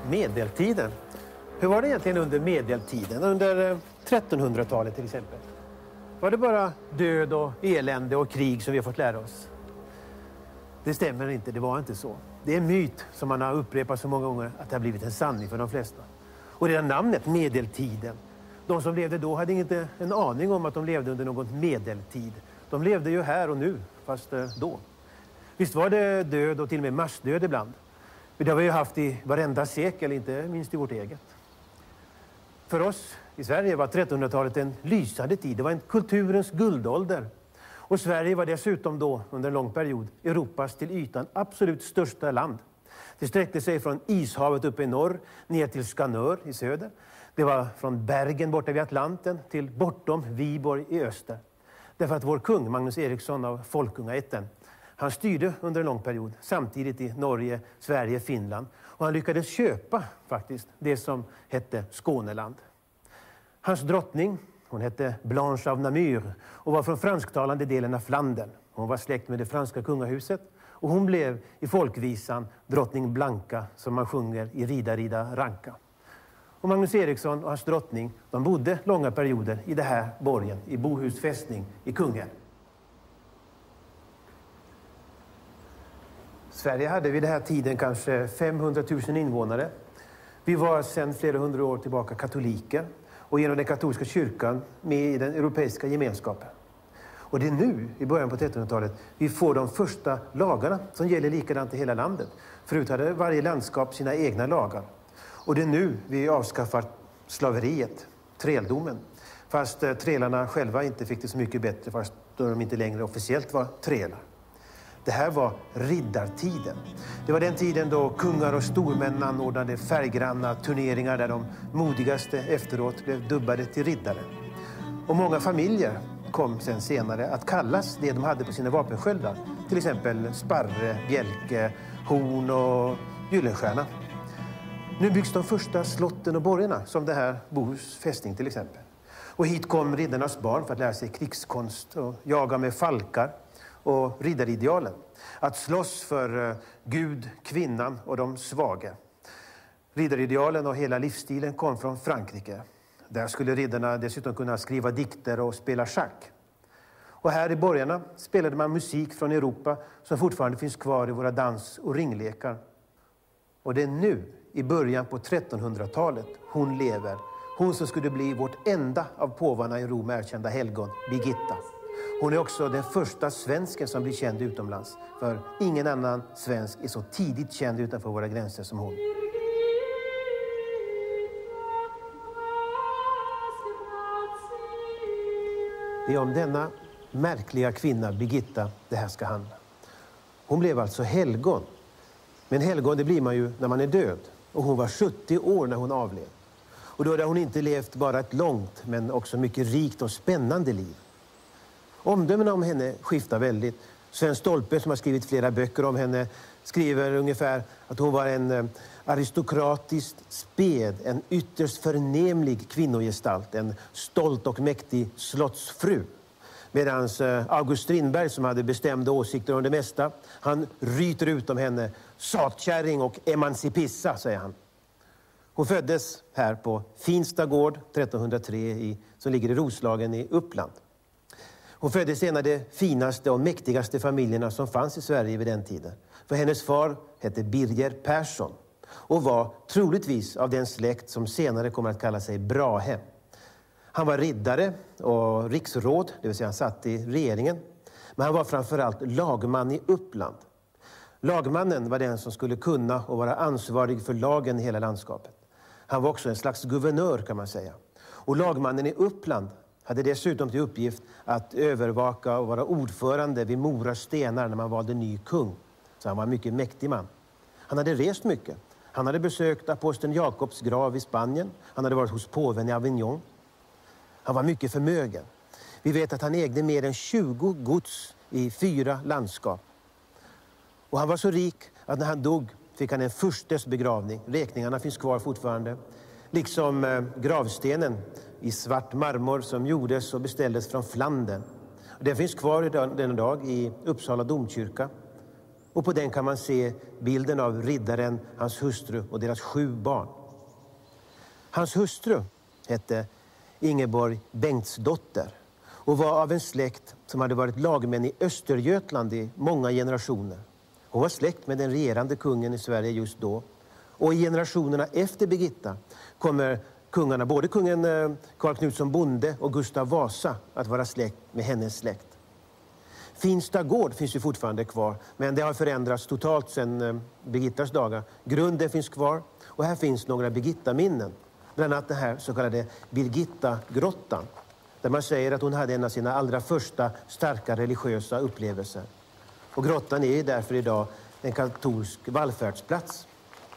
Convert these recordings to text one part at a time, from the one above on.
Medeltiden. Hur var det egentligen under medeltiden? Under 1300-talet till exempel. Var det bara död och elände och krig som vi har fått lära oss? Det stämmer inte, det var inte så. Det är en myt som man har upprepat så många gånger att det har blivit en sanning för de flesta. Och redan namnet medeltiden. De som levde då hade inte en aning om att de levde under någon medeltid. De levde ju här och nu, fast då. Visst var det död och till och med massdöd ibland. Det har vi ju haft i varenda sekel, inte minst i vårt eget. För oss i Sverige var 1300-talet en lysande tid. Det var en kulturens guldålder. Och Sverige var dessutom då, under en lång period, Europas till ytan absolut största land. Det sträckte sig från Ishavet uppe i norr ner till Skanör i söder. Det var från Bergen borta vid Atlanten till bortom Viborg i öster. Därför att vår kung, Magnus Eriksson av Folkungaätten, han styrde under en lång period, samtidigt i Norge, Sverige, Finland. Och han lyckades köpa faktiskt det som hette Skåneland. Hans drottning, hon hette Blanche av Namur och var från fransktalande delen av Flandern. Hon var släkt med det franska kungahuset och hon blev i folkvisan drottning Blanka som man sjunger i Rida ranka. Och Magnus Eriksson och hans drottning, de bodde långa perioder i det här borgen, i Bohus fästning i Kungälv. Sverige hade vid den här tiden kanske 500 000 invånare. Vi var sedan flera hundra år tillbaka katoliker och genom den katolska kyrkan med i den europeiska gemenskapen. Och det är nu, i början på 1300-talet, vi får de första lagarna som gäller likadant i hela landet. Förut hade varje landskap sina egna lagar. Och det är nu vi avskaffar slaveriet, träldomen. Fast trälarna själva inte fick det så mycket bättre, fast de inte längre officiellt var trälar. Det här var riddartiden. Det var den tiden då kungar och stormän anordnade färggranna turneringar där de modigaste efteråt blev dubbade till riddare. Och många familjer kom sen senare att kallas det de hade på sina vapensköldar. Till exempel Sparre, Bjälke, Horn och Gyllenstierna. Nu byggs de första slotten och borgarna, som det här Bohus fästning till exempel. Och hit kom riddarnas barn för att lära sig krigskonst och jaga med falkar och riddaridealen. Att slåss för Gud, kvinnan och de svaga. Riddaridealen och hela livsstilen kom från Frankrike. Där skulle riddarna dessutom kunna skriva dikter och spela schack. Och här i borgarna spelade man musik från Europa som fortfarande finns kvar i våra dans- och ringlekar. Och det är nu, i början på 1300-talet, hon lever. Hon som skulle bli vårt enda av påvarna i Rom erkända helgon, Birgitta. Hon är också den första svensken som blir känd utomlands. För ingen annan svensk är så tidigt känd utanför våra gränser som hon. Det är om denna märkliga kvinna, Birgitta, det här ska handla. Hon blev alltså helgon. Men helgon det blir man ju när man är död. Och hon var 70 år när hon avled. Och då hade hon inte levt bara ett långt men också mycket rikt och spännande liv. Omdömena om henne skiftar väldigt. Sven Stolpe, som har skrivit flera böcker om henne, skriver ungefär att hon var en aristokratiskt sped, en ytterst förnämlig kvinnogestalt, en stolt och mäktig slottsfru. Medan August Strindberg, som hade bestämda åsikter om det mesta, han ryter ut om henne, satkärring och emancipissa, säger han. Hon föddes här på Finsta gård 1303 som ligger i Roslagen i Uppland. Hon föddes en av de finaste och mäktigaste familjerna som fanns i Sverige vid den tiden. För hennes far hette Birger Persson och var troligtvis av den släkt som senare kommer att kalla sig Brahe. Han var riddare och riksråd, det vill säga han satt i regeringen. Men han var framförallt lagman i Uppland. Lagmannen var den som skulle kunna och vara ansvarig för lagen i hela landskapet. Han var också en slags guvernör kan man säga. Och lagmannen i Uppland hade dessutom till uppgift att övervaka och vara ordförande vid Mora stenar när man valde ny kung. Så han var en mycket mäktig man. Han hade rest mycket. Han hade besökt aposteln Jakobs grav i Spanien. Han hade varit hos påven i Avignon. Han var mycket förmögen. Vi vet att han ägde mer än 20 gods i 4 landskap. Och han var så rik att när han dog fick han en furstes begravning. Räkningarna finns kvar fortfarande. Liksom gravstenen i svart marmor som gjordes och beställdes från Flandern. Den finns kvar denna dag i Uppsala domkyrka. Och på den kan man se bilden av riddaren, hans hustru och deras 7 barn. Hans hustru hette Ingeborg Bengtsdotter och var av en släkt som hade varit lagmän i Östergötland i många generationer. Hon var släkt med den regerande kungen i Sverige just då. Och i generationerna efter Birgitta kommer kungarna, både kungen Karl Knutsson Bonde och Gustav Vasa, att vara släkt med hennes släkt. Finsta gård finns ju fortfarande kvar, men det har förändrats totalt sedan Birgittas dagar. Grunden finns kvar och här finns några Birgitta-minnen. Bland annat det här så kallade Birgitta-grottan, där man säger att hon hade en av sina allra första starka religiösa upplevelser. Och grottan är därför idag en katolsk vallfärdsplats.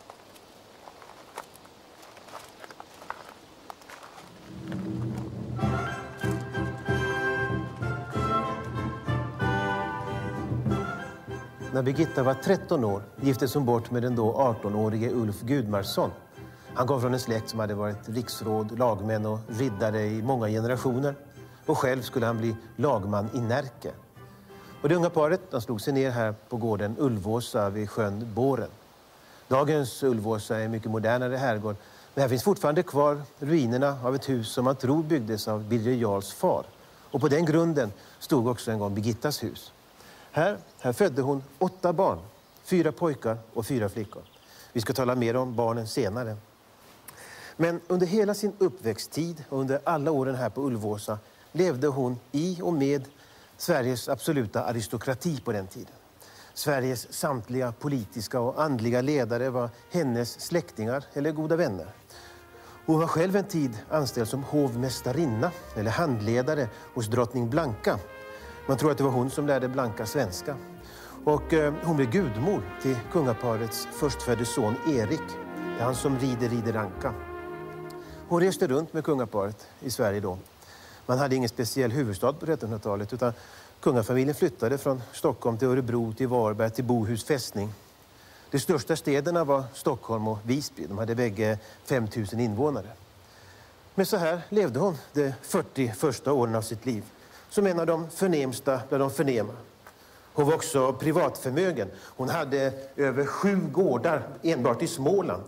När Birgitta var 13 år giftes hon bort med den då 18-årige Ulf Gudmarsson. Han kom från en släkt som hade varit riksråd, lagmän och riddare i många generationer. Och själv skulle han bli lagman i Närke. Och det unga paret slog sig ner här på gården Ulvåsa vid sjön Båren. Dagens Ulvåsa är en mycket modernare herrgård. Men här finns fortfarande kvar ruinerna av ett hus som man tror byggdes av Birger Jarls far. Och på den grunden stod också en gång Birgittas hus. Här födde hon 8 barn, 4 pojkar och 4 flickor. Vi ska tala mer om barnen senare. Men under hela sin uppväxttid och under alla åren här på Ulvåsa levde hon i och med Sveriges absoluta aristokrati på den tiden. Sveriges samtliga politiska och andliga ledare var hennes släktingar eller goda vänner. Hon var själv en tid anställd som hovmästarinna eller handledare hos drottning Blanka. Man tror att det var hon som lärde Blanka svenska. Och hon blev gudmor till kungaparets förstfödde son Erik. Det är han som rider Anka. Hon reste runt med kungaparet i Sverige då. Man hade ingen speciell huvudstad på 1300-talet utan kungafamiljen flyttade från Stockholm till Örebro, till Varberg, till Bohus fästning. De största städerna var Stockholm och Visby. De hade bägge 5 000 invånare. Men så här levde hon de 40 första åren av sitt liv. Som en av de förnämsta bland de förnäma. Hon var också privatförmögen. Hon hade över 7 gårdar enbart i Småland.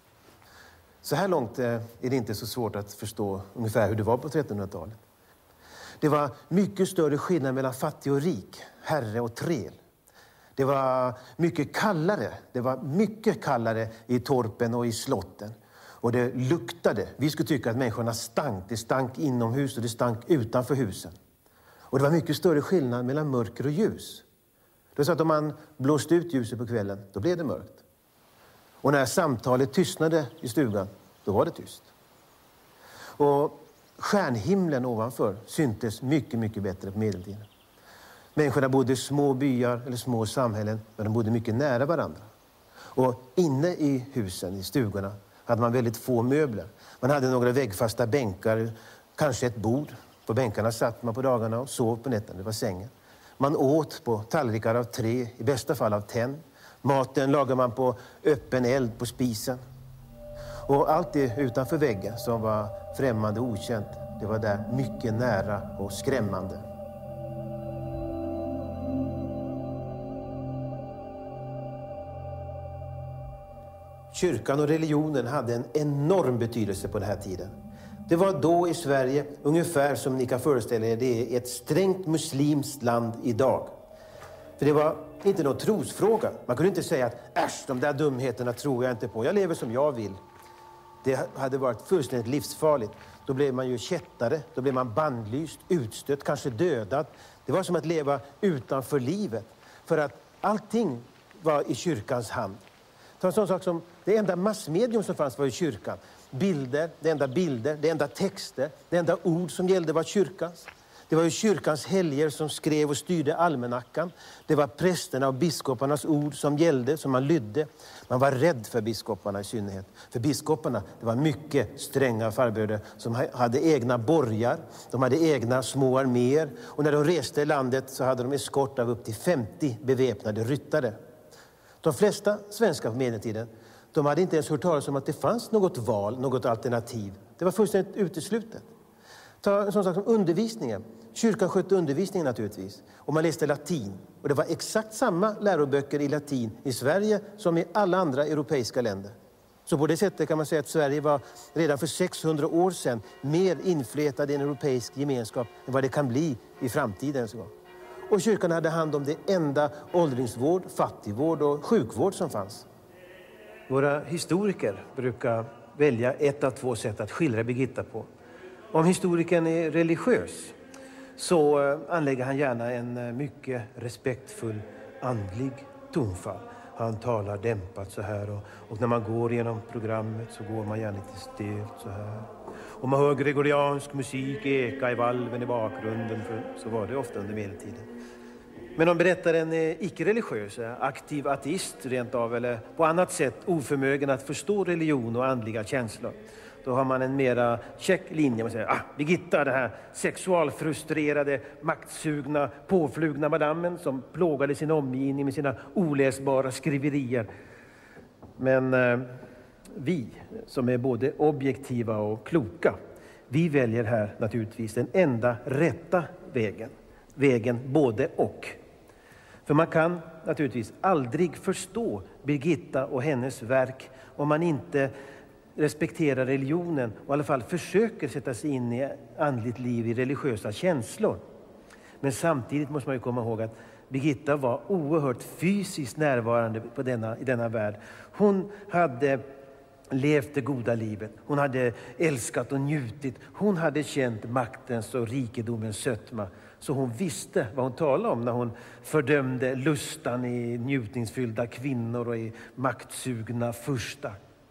Så här långt är det inte så svårt att förstå ungefär hur det var på 1300-talet. Det var mycket större skillnad mellan fattig och rik, herre och träl. Det var mycket kallare. Det var mycket kallare i torpen och i slotten. Och det luktade. Vi skulle tycka att människorna stank. Det stank inomhus och det stank utanför husen. Och det var mycket större skillnad mellan mörker och ljus. Det var så att om man blåste ut ljuset på kvällen, då blev det mörkt. Och när samtalet tystnade i stugan, då var det tyst. Och stjärnhimlen ovanför syntes mycket, mycket bättre på medeltiden. Människorna bodde i små byar eller små samhällen, men de bodde mycket nära varandra. Och inne i husen, i stugorna, hade man väldigt få möbler. Man hade några väggfasta bänkar, kanske ett bord. På bänkarna satt man på dagarna och sov på nätterna, det var sängen. Man åt på tallrikar av trä, i bästa fall av tenn. Maten lagade man på öppen eld på spisen. Och allt det utanför väggen som var främmande och okänt, det var där mycket nära och skrämmande. Kyrkan och religionen hade en enorm betydelse på den här tiden. Det var då i Sverige ungefär som ni kan föreställa er, det är ett strängt muslimskt land idag. För det var inte någon trosfråga. Man kunde inte säga att äsch, de där dumheterna tror jag inte på. Jag lever som jag vill. Det hade varit fullständigt livsfarligt. Då blev man ju kättare, då blev man bannlyst, utstött, kanske dödad. Det var som att leva utanför livet. För att allting var i kyrkans hand. Ta en sån sak som det enda massmedium som fanns var i kyrkan. Bilder, det enda texter, det enda ord som gällde var kyrkans. Det var ju kyrkans helger som skrev och styrde almanackan. Det var prästerna och biskoparnas ord som gällde, som man lydde. Man var rädd för biskoparna i synnerhet. För biskoparna, det var mycket stränga farbröder som hade egna borgar. De hade egna små arméer. Och när de reste i landet så hade de eskort av upp till 50 beväpnade ryttare. De flesta svenskar på medeltiden, de hade inte ens hört talas om att det fanns något val, något alternativ. Det var fullständigt uteslutet. Ta en sån sak som undervisningen. Kyrkan skötte undervisningen naturligtvis. Och man läste latin. Och det var exakt samma läroböcker i latin i Sverige som i alla andra europeiska länder. Så på det sättet kan man säga att Sverige var redan för 600 år sedan mer inflätad i en europeisk gemenskap än vad det kan bli i framtiden. Och kyrkan hade hand om det enda åldringsvård, fattigvård och sjukvård som fanns. Våra historiker brukar välja ett av två sätt att skildra Birgitta på. Om historikern är religiös så anlägger han gärna en mycket respektfull andlig tonfall. Han talar dämpat så här och när man går genom programmet så går man gärna lite stelt så här. Och man hör gregoriansk musik eka i valven i bakgrunden, för så var det ofta under medeltiden. Men om berättaren är icke-religiös, aktiv ateist rent av, eller på annat sätt oförmögen att förstå religion och andliga känslor, då har man en mera check linje. Man säger, Birgitta, det här sexualfrustrerade, maktsugna, påflugna madammen som plågade sin omgivning med sina oläsbara skriverier. Men vi som är både objektiva och kloka, vi väljer här naturligtvis den enda rätta vägen. Vägen både och. För man kan naturligtvis aldrig förstå Birgitta och hennes verk om man inte respekterar religionen och i alla fall försöker sätta sig in i andligt liv, i religiösa känslor. Men samtidigt måste man ju komma ihåg att Birgitta var oerhört fysiskt närvarande i denna värld. Hon hade levt det goda livet. Hon hade älskat och njutit. Hon hade känt maktens och rikedomens sötma. Så hon visste vad hon talade om när hon fördömde lustan i njutningsfyllda kvinnor och i maktsugna furstar.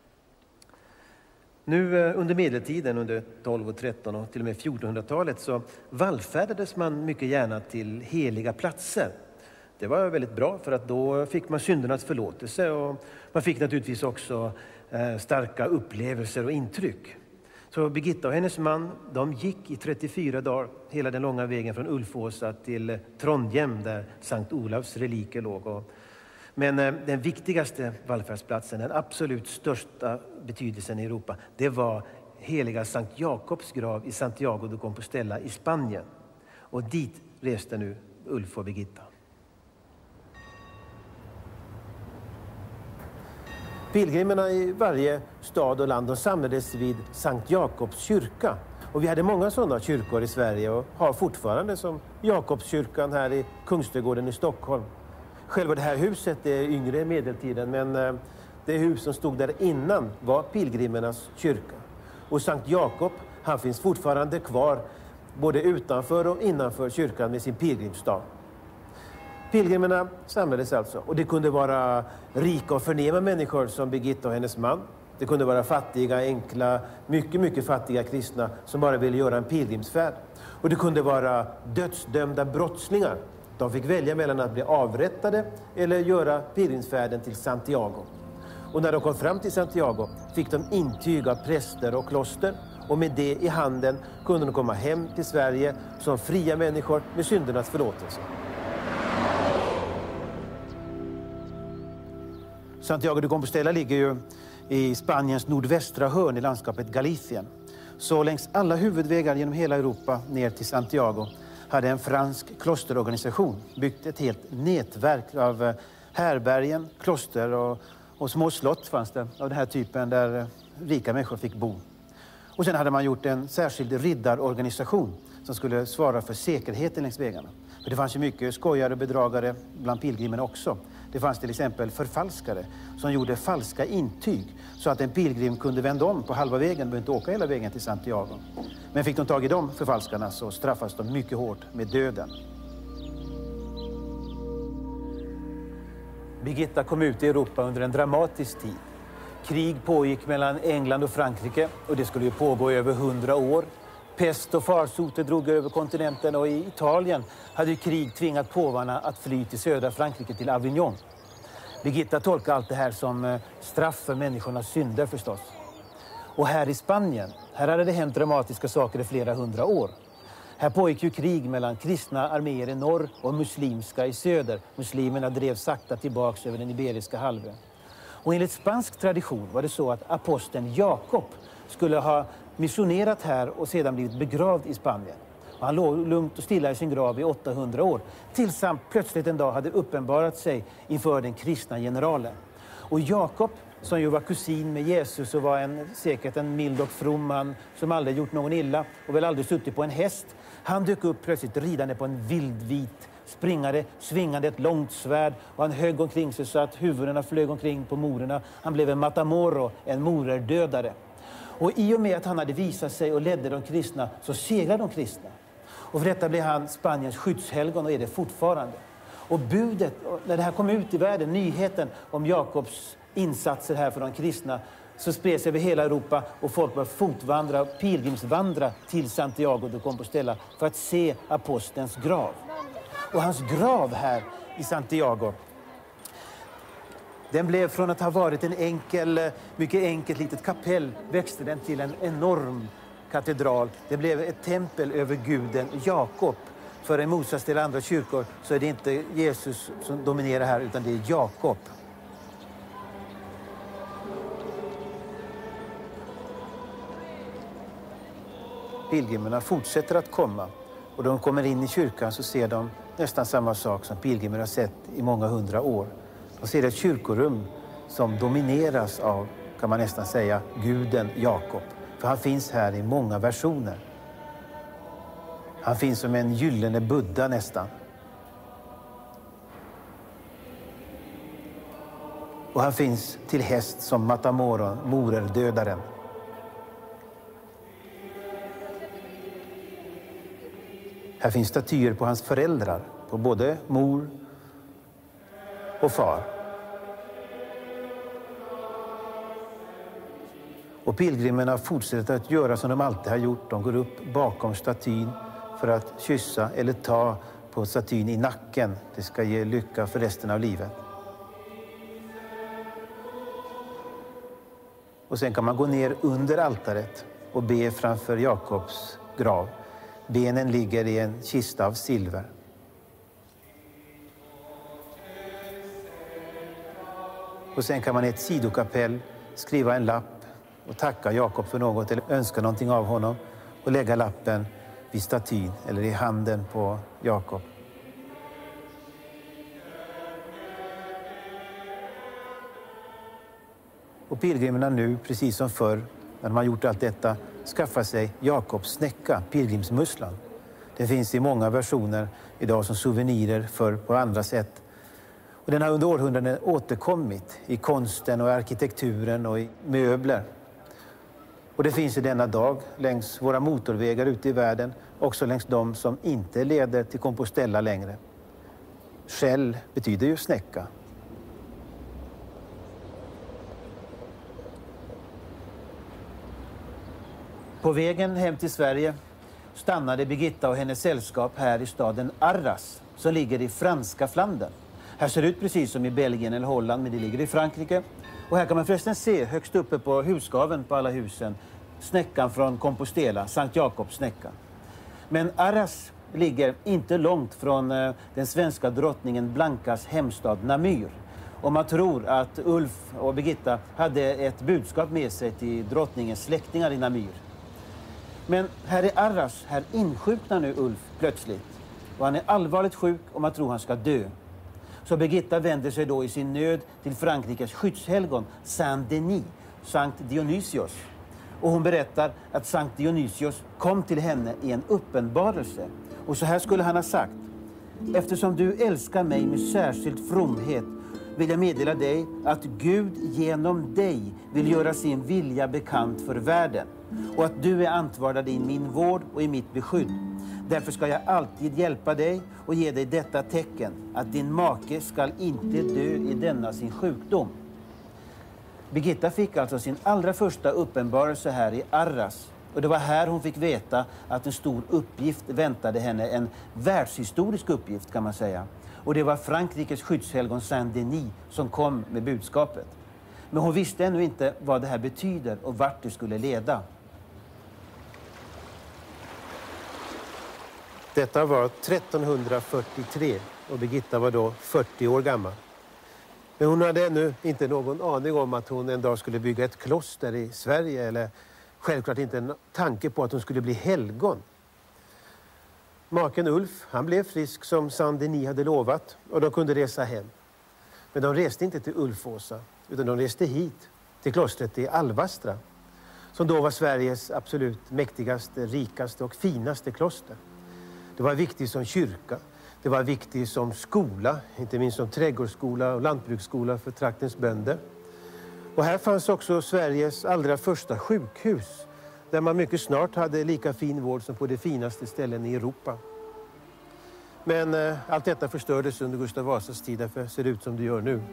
Nu under medeltiden, under 12 och 13 och till och med 1400-talet, så vallfärdades man mycket gärna till heliga platser. Det var väldigt bra, för att då fick man syndernas förlåtelse och man fick naturligtvis också starka upplevelser och intryck. Så Birgitta och hennes man, de gick i 34 dagar hela den långa vägen från Ulfåsa till Trondheim där Sankt Olavs reliker låg. Men den viktigaste vallfärdsplatsen, den absolut största betydelsen i Europa, det var heliga Sankt Jakobs grav i Santiago de Compostela i Spanien. Och dit reste nu Ulf och Birgitta. Pilgrimerna i varje stad och land samlades vid Sankt Jakobs kyrka. Och vi hade många sådana kyrkor i Sverige och har fortfarande, som Jakobskyrkan här i Kungsträdgården i Stockholm. Själva det här huset är yngre i medeltiden, men det hus som stod där innan var pilgrimernas kyrka. Och Sankt Jakob, han finns fortfarande kvar både utanför och innanför kyrkan med sin pilgrimsstav. Pilgrimerna samlades alltså, och det kunde vara rika och förnäma människor som Birgitta och hennes man. Det kunde vara fattiga, enkla, mycket fattiga kristna som bara ville göra en pilgrimsfärd. Och det kunde vara dödsdömda brottslingar. De fick välja mellan att bli avrättade eller göra pilgrimsfärden till Santiago. Och när de kom fram till Santiago fick de intyg av präster och kloster, och med det i handen kunde de komma hem till Sverige som fria människor med syndernas förlåtelse. Santiago de Compostela ligger ju i Spaniens nordvästra hörn i landskapet Galicien. Så längs alla huvudvägar genom hela Europa ner till Santiago hade en fransk klosterorganisation byggt ett helt nätverk av härbergen, kloster och små slott fanns det av den här typen där rika människor fick bo. Och sen hade man gjort en särskild riddarorganisation som skulle svara för säkerheten längs vägarna. För det fanns ju mycket skojare och bedragare bland pilgrimerna också. Det fanns till exempel förfalskare som gjorde falska intyg så att en pilgrim kunde vända om på halva vägen och behövde inte åka hela vägen till Santiago. Men fick de tag i de förfalskarna så straffas de mycket hårt med döden. Birgitta kom ut i Europa under en dramatisk tid. Krig pågick mellan England och Frankrike, och det skulle ju pågå i över 100 år. Pest och farsoter drog över kontinenten, och i Italien hade krig tvingat påvarna att fly till södra Frankrike, till Avignon. Birgitta tolkar allt det här som straff för människornas synder förstås. Och här i Spanien, här hade det hänt dramatiska saker i flera 100 år. Här pågick ju krig mellan kristna arméer i norr och muslimska i söder. Muslimerna drev sakta tillbaks över den iberiska halvön. Och enligt spansk tradition var det så att aposteln Jakob skulle ha missionerat här och sedan blivit begravd i Spanien. Och han låg lugnt och stilla i sin grav i 800 år. Tills han plötsligt en dag hade uppenbarat sig inför den kristna generalen. Och Jakob, som ju var kusin med Jesus och var säkert en mild och from man som aldrig gjort någon illa och väl aldrig suttit på en häst. Han dök upp plötsligt ridande på en vildvit springare, svingande ett långt svärd, och han högg omkring sig så att huvudena flög omkring på morerna. Han blev en matamoro, en morerdödare. Och i och med att han hade visat sig och ledde de kristna så segrade de kristna. Och för detta blev han Spaniens skyddshelgon och är det fortfarande. Och budet, när det här kom ut i världen, nyheten om Jakobs insatser här för de kristna, så spred sig över hela Europa och folk började fotvandra och pilgrimsvandra till Santiago de Compostela för att se apostelns grav. Och hans grav här i Santiago, den blev från att ha varit en mycket enkelt litet kapell, växte den till en enorm katedral. Det blev ett tempel över guden Jakob. För i motsats till andra kyrkor så är det inte Jesus som dominerar här, utan det är Jakob. Pilgrimerna fortsätter att komma, och de kommer in i kyrkan så ser de nästan samma sak som pilgrimer har sett i många hundra år. De ser ett kyrkorum som domineras av, kan man nästan säga, guden Jakob. För han finns här i många versioner. Han finns som en gyllene Buddha nästan. Och han finns till häst som Matamoron, morerdödaren. Här finns statyer på hans föräldrar, på både mor och far. Och pilgrimerna fortsätter att göra som de alltid har gjort. De går upp bakom statyn för att kyssa eller ta på statyn i nacken. Det ska ge lycka för resten av livet. Och sen kan man gå ner under altaret och be framför Jakobs grav. Benen ligger i en kista av silver. Och sen kan man i ett sidokapell skriva en lapp och tacka Jakob för något eller önska någonting av honom och lägga lappen vid statyn eller i handen på Jakob. Och pilgrimerna nu, precis som förr, när de har gjort allt detta, skaffar sig Jakobs snäcka, pilgrimsmusslan. Det finns i många versioner idag som souvenirer för på andra sätt. Och den har under århundraden återkommit i konsten och arkitekturen och i möbler. Och det finns i denna dag längs våra motorvägar ute i världen, också längs de som inte leder till Compostela längre. Skäll betyder ju snäcka. På vägen hem till Sverige stannade Birgitta och hennes sällskap här i staden Arras, som ligger i franska Flandern. Här ser det ut precis som i Belgien eller Holland, men det ligger i Frankrike. Och här kan man förresten se högst uppe på husgaven på alla husen snäckan från Compostela, Sankt Jakobs snäcka. Men Arras ligger inte långt från den svenska drottningen Blankas hemstad Namur. Och man tror att Ulf och Birgitta hade ett budskap med sig till drottningens släktingar i Namur. Men här i Arras, här insjuknar nu Ulf plötsligt. Och han är allvarligt sjuk och man tror han ska dö. Så Birgitta vänder sig då i sin nöd till Frankrikes skyddshelgon Saint-Denis, Sankt Dionysios. Och hon berättar att Sankt Dionysios kom till henne i en uppenbarelse. Och så här skulle han ha sagt: eftersom du älskar mig med särskild fromhet vill jag meddela dig att Gud genom dig vill göra sin vilja bekant för världen. Och att du är antvardad i min vård och i mitt beskydd. Därför ska jag alltid hjälpa dig och ge dig detta tecken, att din make ska inte dö i denna sin sjukdom. Birgitta fick alltså sin allra första uppenbarelse här i Arras. Och det var här hon fick veta att en stor uppgift väntade henne, en världshistorisk uppgift kan man säga. Och det var Frankrikes skyddshelgon Saint-Denis som kom med budskapet. Men hon visste ännu inte vad det här betyder och vart det skulle leda. Detta var 1343 och Birgitta var då 40 år gammal. Men hon hade ännu inte någon aning om att hon en dag skulle bygga ett kloster i Sverige, eller självklart inte en tanke på att hon skulle bli helgon. Maken Ulf, han blev frisk som Saint-Denis hade lovat och de kunde resa hem. Men de reste inte till Ulfåsa utan de reste hit till klostret i Alvastra som då var Sveriges absolut mäktigaste, rikaste och finaste kloster. Det var viktigt som kyrka, det var viktigt som skola, inte minst som trädgårdsskola och lantbruksskola för traktens bönder. Och här fanns också Sveriges allra första sjukhus där man mycket snart hade lika fin vård som på de finaste ställen i Europa. Men allt detta förstördes under Gustav Vasas tid, därför ser det ut som det gör nu.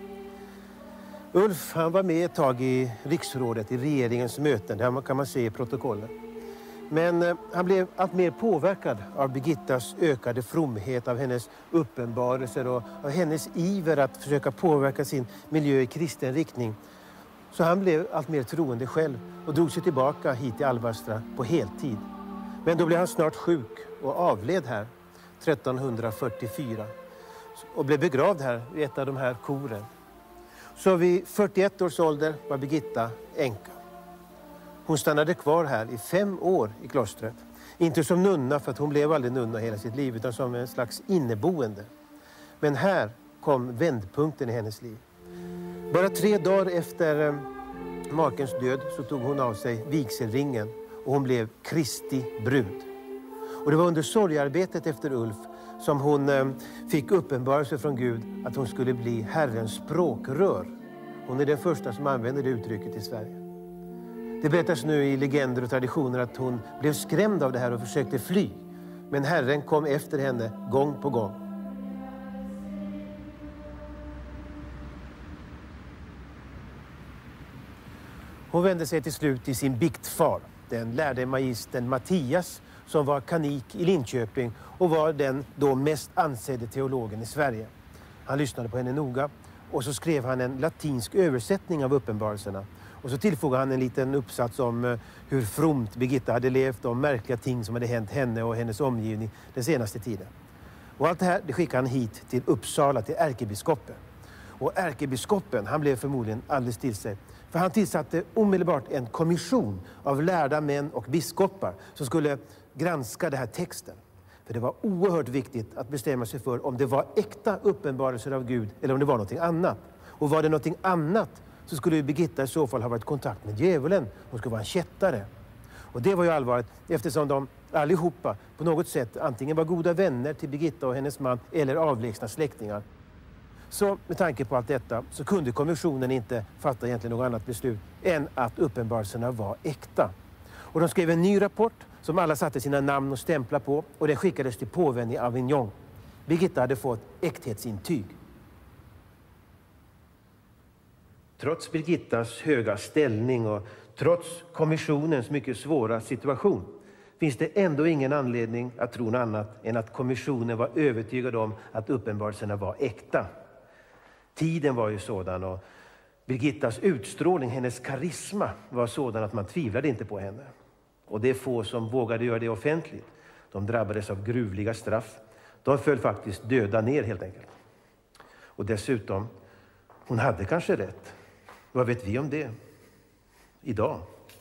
Ulf, han var med ett tag i riksrådet, i regeringens möten, det här kan man se i protokollet. Men han blev allt mer påverkad av Birgittas ökade fromhet, av hennes uppenbarelser och av hennes iver att försöka påverka sin miljö i kristen riktning. Så han blev allt mer troende själv och drog sig tillbaka hit till Alvastra på heltid. Men då blev han snart sjuk och avled här 1344 och blev begravd här i ett av de här koren. Så vid 41 års ålder var Birgitta änka. Hon stannade kvar här i 5 år i klostret. Inte som nunna, för att hon blev aldrig nunna hela sitt liv, utan som en slags inneboende. Men här kom vändpunkten i hennes liv. Bara 3 dagar efter makens död så tog hon av sig vigselringen och hon blev Kristi brud. Och det var under sorgearbetet efter Ulf som hon fick uppenbarelse från Gud att hon skulle bli Herrens språkrör. Hon är den första som använder det uttrycket i Sverige. Det berättas nu i legender och traditioner att hon blev skrämd av det här och försökte fly. Men Herren kom efter henne gång på gång. Hon vände sig till slut till sin biktfar, den lärde magistern Mattias, som var kanik i Linköping och var den då mest ansedde teologen i Sverige. Han lyssnade på henne noga och så skrev han en latinsk översättning av uppenbarelserna. Och så tillfogade han en liten uppsats om hur fromt Birgitta hade levt och om märkliga ting som hade hänt henne och hennes omgivning den senaste tiden. Och allt det här det skickade han hit till Uppsala, till ärkebiskopen. Och ärkebiskopen, han blev förmodligen alldeles till sig. För han tillsatte omedelbart en kommission av lärda män och biskopar som skulle granska den här texten. För det var oerhört viktigt att bestämma sig för om det var äkta uppenbarelser av Gud eller om det var någonting annat. Och var det någonting annat så skulle ju Birgitta i så fall ha varit i kontakt med djävulen. Hon skulle vara en kättare. Och det var ju allvarligt eftersom de allihopa på något sätt antingen var goda vänner till Birgitta och hennes man eller avlägsna släktingar. Så med tanke på allt detta så kunde kommissionen inte fatta egentligen något annat beslut än att uppenbarelserna var äkta. Och de skrev en ny rapport som alla satte sina namn och stämplar på och den skickades till påven i Avignon. Birgitta hade fått äkthetsintyg. Trots Birgittas höga ställning och trots kommissionens mycket svåra situation finns det ändå ingen anledning att tro något annat än att kommissionen var övertygad om att uppenbarelserna var äkta. Tiden var ju sådan och Birgittas utstrålning, hennes karisma var sådan att man tvivlade inte på henne. Och det är få som vågade göra det offentligt. De drabbades av gruvliga straff. De föll faktiskt döda ner helt enkelt. Och dessutom, hon hade kanske rätt. Vad vet vi om det idag?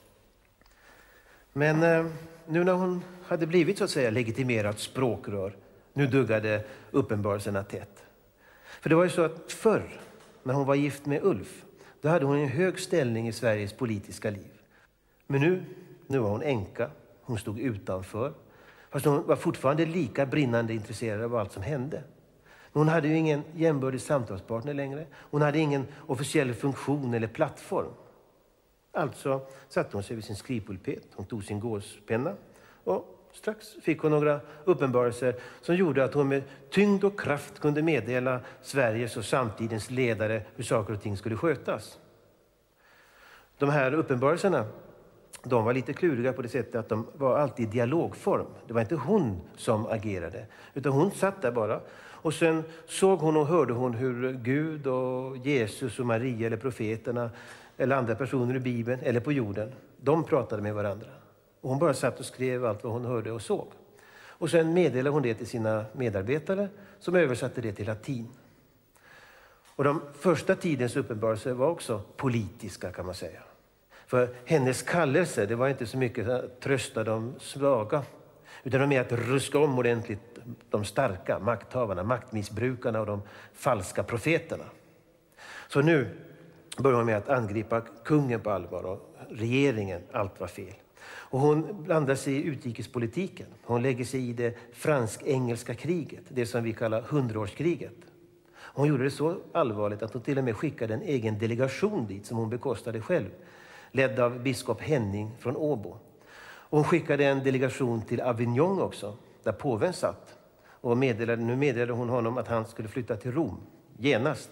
Men nu när hon hade blivit så att säga legitimerat språkrör, nu duggade uppenbarelserna tätt. För det var ju så att förr, när hon var gift med Ulf, då hade hon en hög ställning i Sveriges politiska liv. Men nu var hon änka, hon stod utanför. Fast hon var fortfarande lika brinnande intresserad av allt som hände. Men hon hade ju ingen jämbördig samtalspartner längre. Hon hade ingen officiell funktion eller plattform. Alltså satte hon sig vid sin skrivpulpet. Hon tog sin gåspenna och strax fick hon några uppenbarelser som gjorde att hon med tyngd och kraft kunde meddela Sveriges och samtidens ledare hur saker och ting skulle skötas. De här uppenbarelserna, de var lite kluriga på det sättet att de var alltid i dialogform. Det var inte hon som agerade, utan hon satt där bara. Och sen såg hon och hörde hon hur Gud och Jesus och Maria eller profeterna eller andra personer i Bibeln eller på jorden, de pratade med varandra. Och hon bara satt och skrev allt vad hon hörde och såg. Och sen meddelade hon det till sina medarbetare som översatte det till latin. Och de första tidens uppenbarelser var också politiska kan man säga. För hennes kallelse, det var inte så mycket att trösta de svaga. Utan det var mer att ruska om ordentligt de starka makthavarna, maktmissbrukarna och de falska profeterna. Så nu börjar hon med att angripa kungen på allvar och regeringen, allt var fel. Och hon blandar sig i utrikespolitiken. Hon lägger sig i det fransk-engelska kriget, det som vi kallar 100-årskriget. Hon gjorde det så allvarligt att hon till och med skickade en egen delegation dit som hon bekostade själv, ledd av biskop Henning från Åbo. Och hon skickade en delegation till Avignon också, där påven satt. Och nu meddelade hon honom att han skulle flytta till Rom, genast.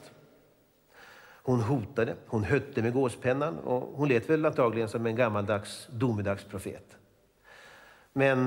Hon hotade, hon hötte med gåspennan och hon lät väl antagligen som en gammaldags domedagsprofet. Men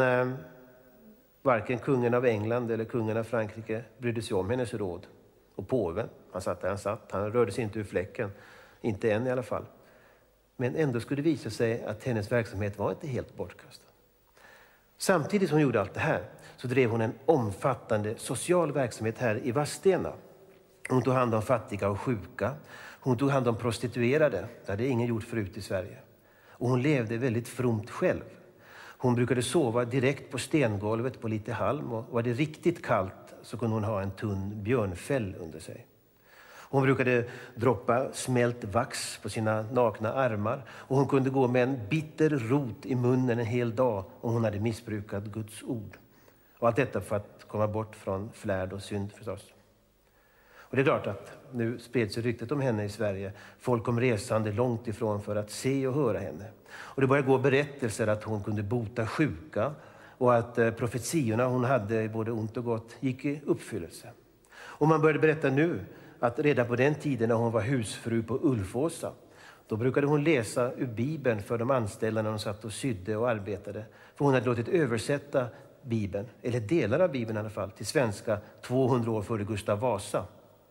varken kungen av England eller kungen av Frankrike brydde sig om hennes råd. Och påven, han satt där han satt, han rörde sig inte ur fläcken, inte än i alla fall. Men ändå skulle det visa sig att hennes verksamhet var inte helt bortkastad. Samtidigt som hon gjorde allt det här så drev hon en omfattande social verksamhet här i Vadstena. Hon tog hand om fattiga och sjuka. Hon tog hand om prostituerade. Det hade ingen gjort förut i Sverige. Och hon levde väldigt fromt själv. Hon brukade sova direkt på stengolvet på lite halm. Och var det riktigt kallt så kunde hon ha en tunn björnfäll under sig. Hon brukade droppa smält vax på sina nakna armar. Och hon kunde gå med en bitter rot i munnen en hel dag om hon hade missbrukat Guds ord. Och allt detta för att komma bort från flärd och synd förstås. Och det är klart att nu spreds ryktet om henne i Sverige. Folk kom resande långt ifrån för att se och höra henne. Och det började gå berättelser att hon kunde bota sjuka och att profetiorna hon hade både ont och gott gick i uppfyllelse. Och man började berätta nu att redan på den tiden när hon var husfru på Ulfåsa, då brukade hon läsa ur Bibeln för de anställda när de satt och sydde och arbetade. För hon hade låtit översätta Bibeln, eller delar av Bibeln i alla fall, till svenska 200 år före Gustav Vasa.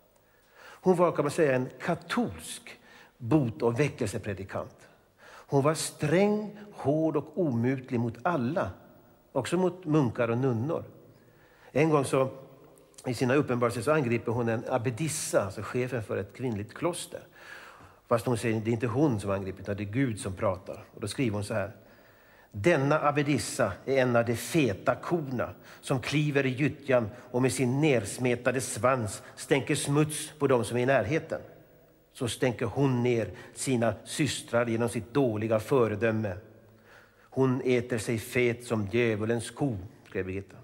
Hon var, kan man säga, en katolsk bot- och väckelsepredikant. Hon var sträng, hård och omutlig mot alla, också mot munkar och nunnor. En gång så, i sina uppenbarelser så angriper hon en abbedissa, alltså chefen för ett kvinnligt kloster. Fast hon säger det är inte hon som angriper, utan det är Gud som pratar. Och då skriver hon så här: denna abbedissa är en av de feta korna som kliver i gyttjan och med sin nersmetade svans stänker smuts på dem som är i närheten. Så stänker hon ner sina systrar genom sitt dåliga föredöme. Hon äter sig fet som djävulens ko, skrev Birgitta.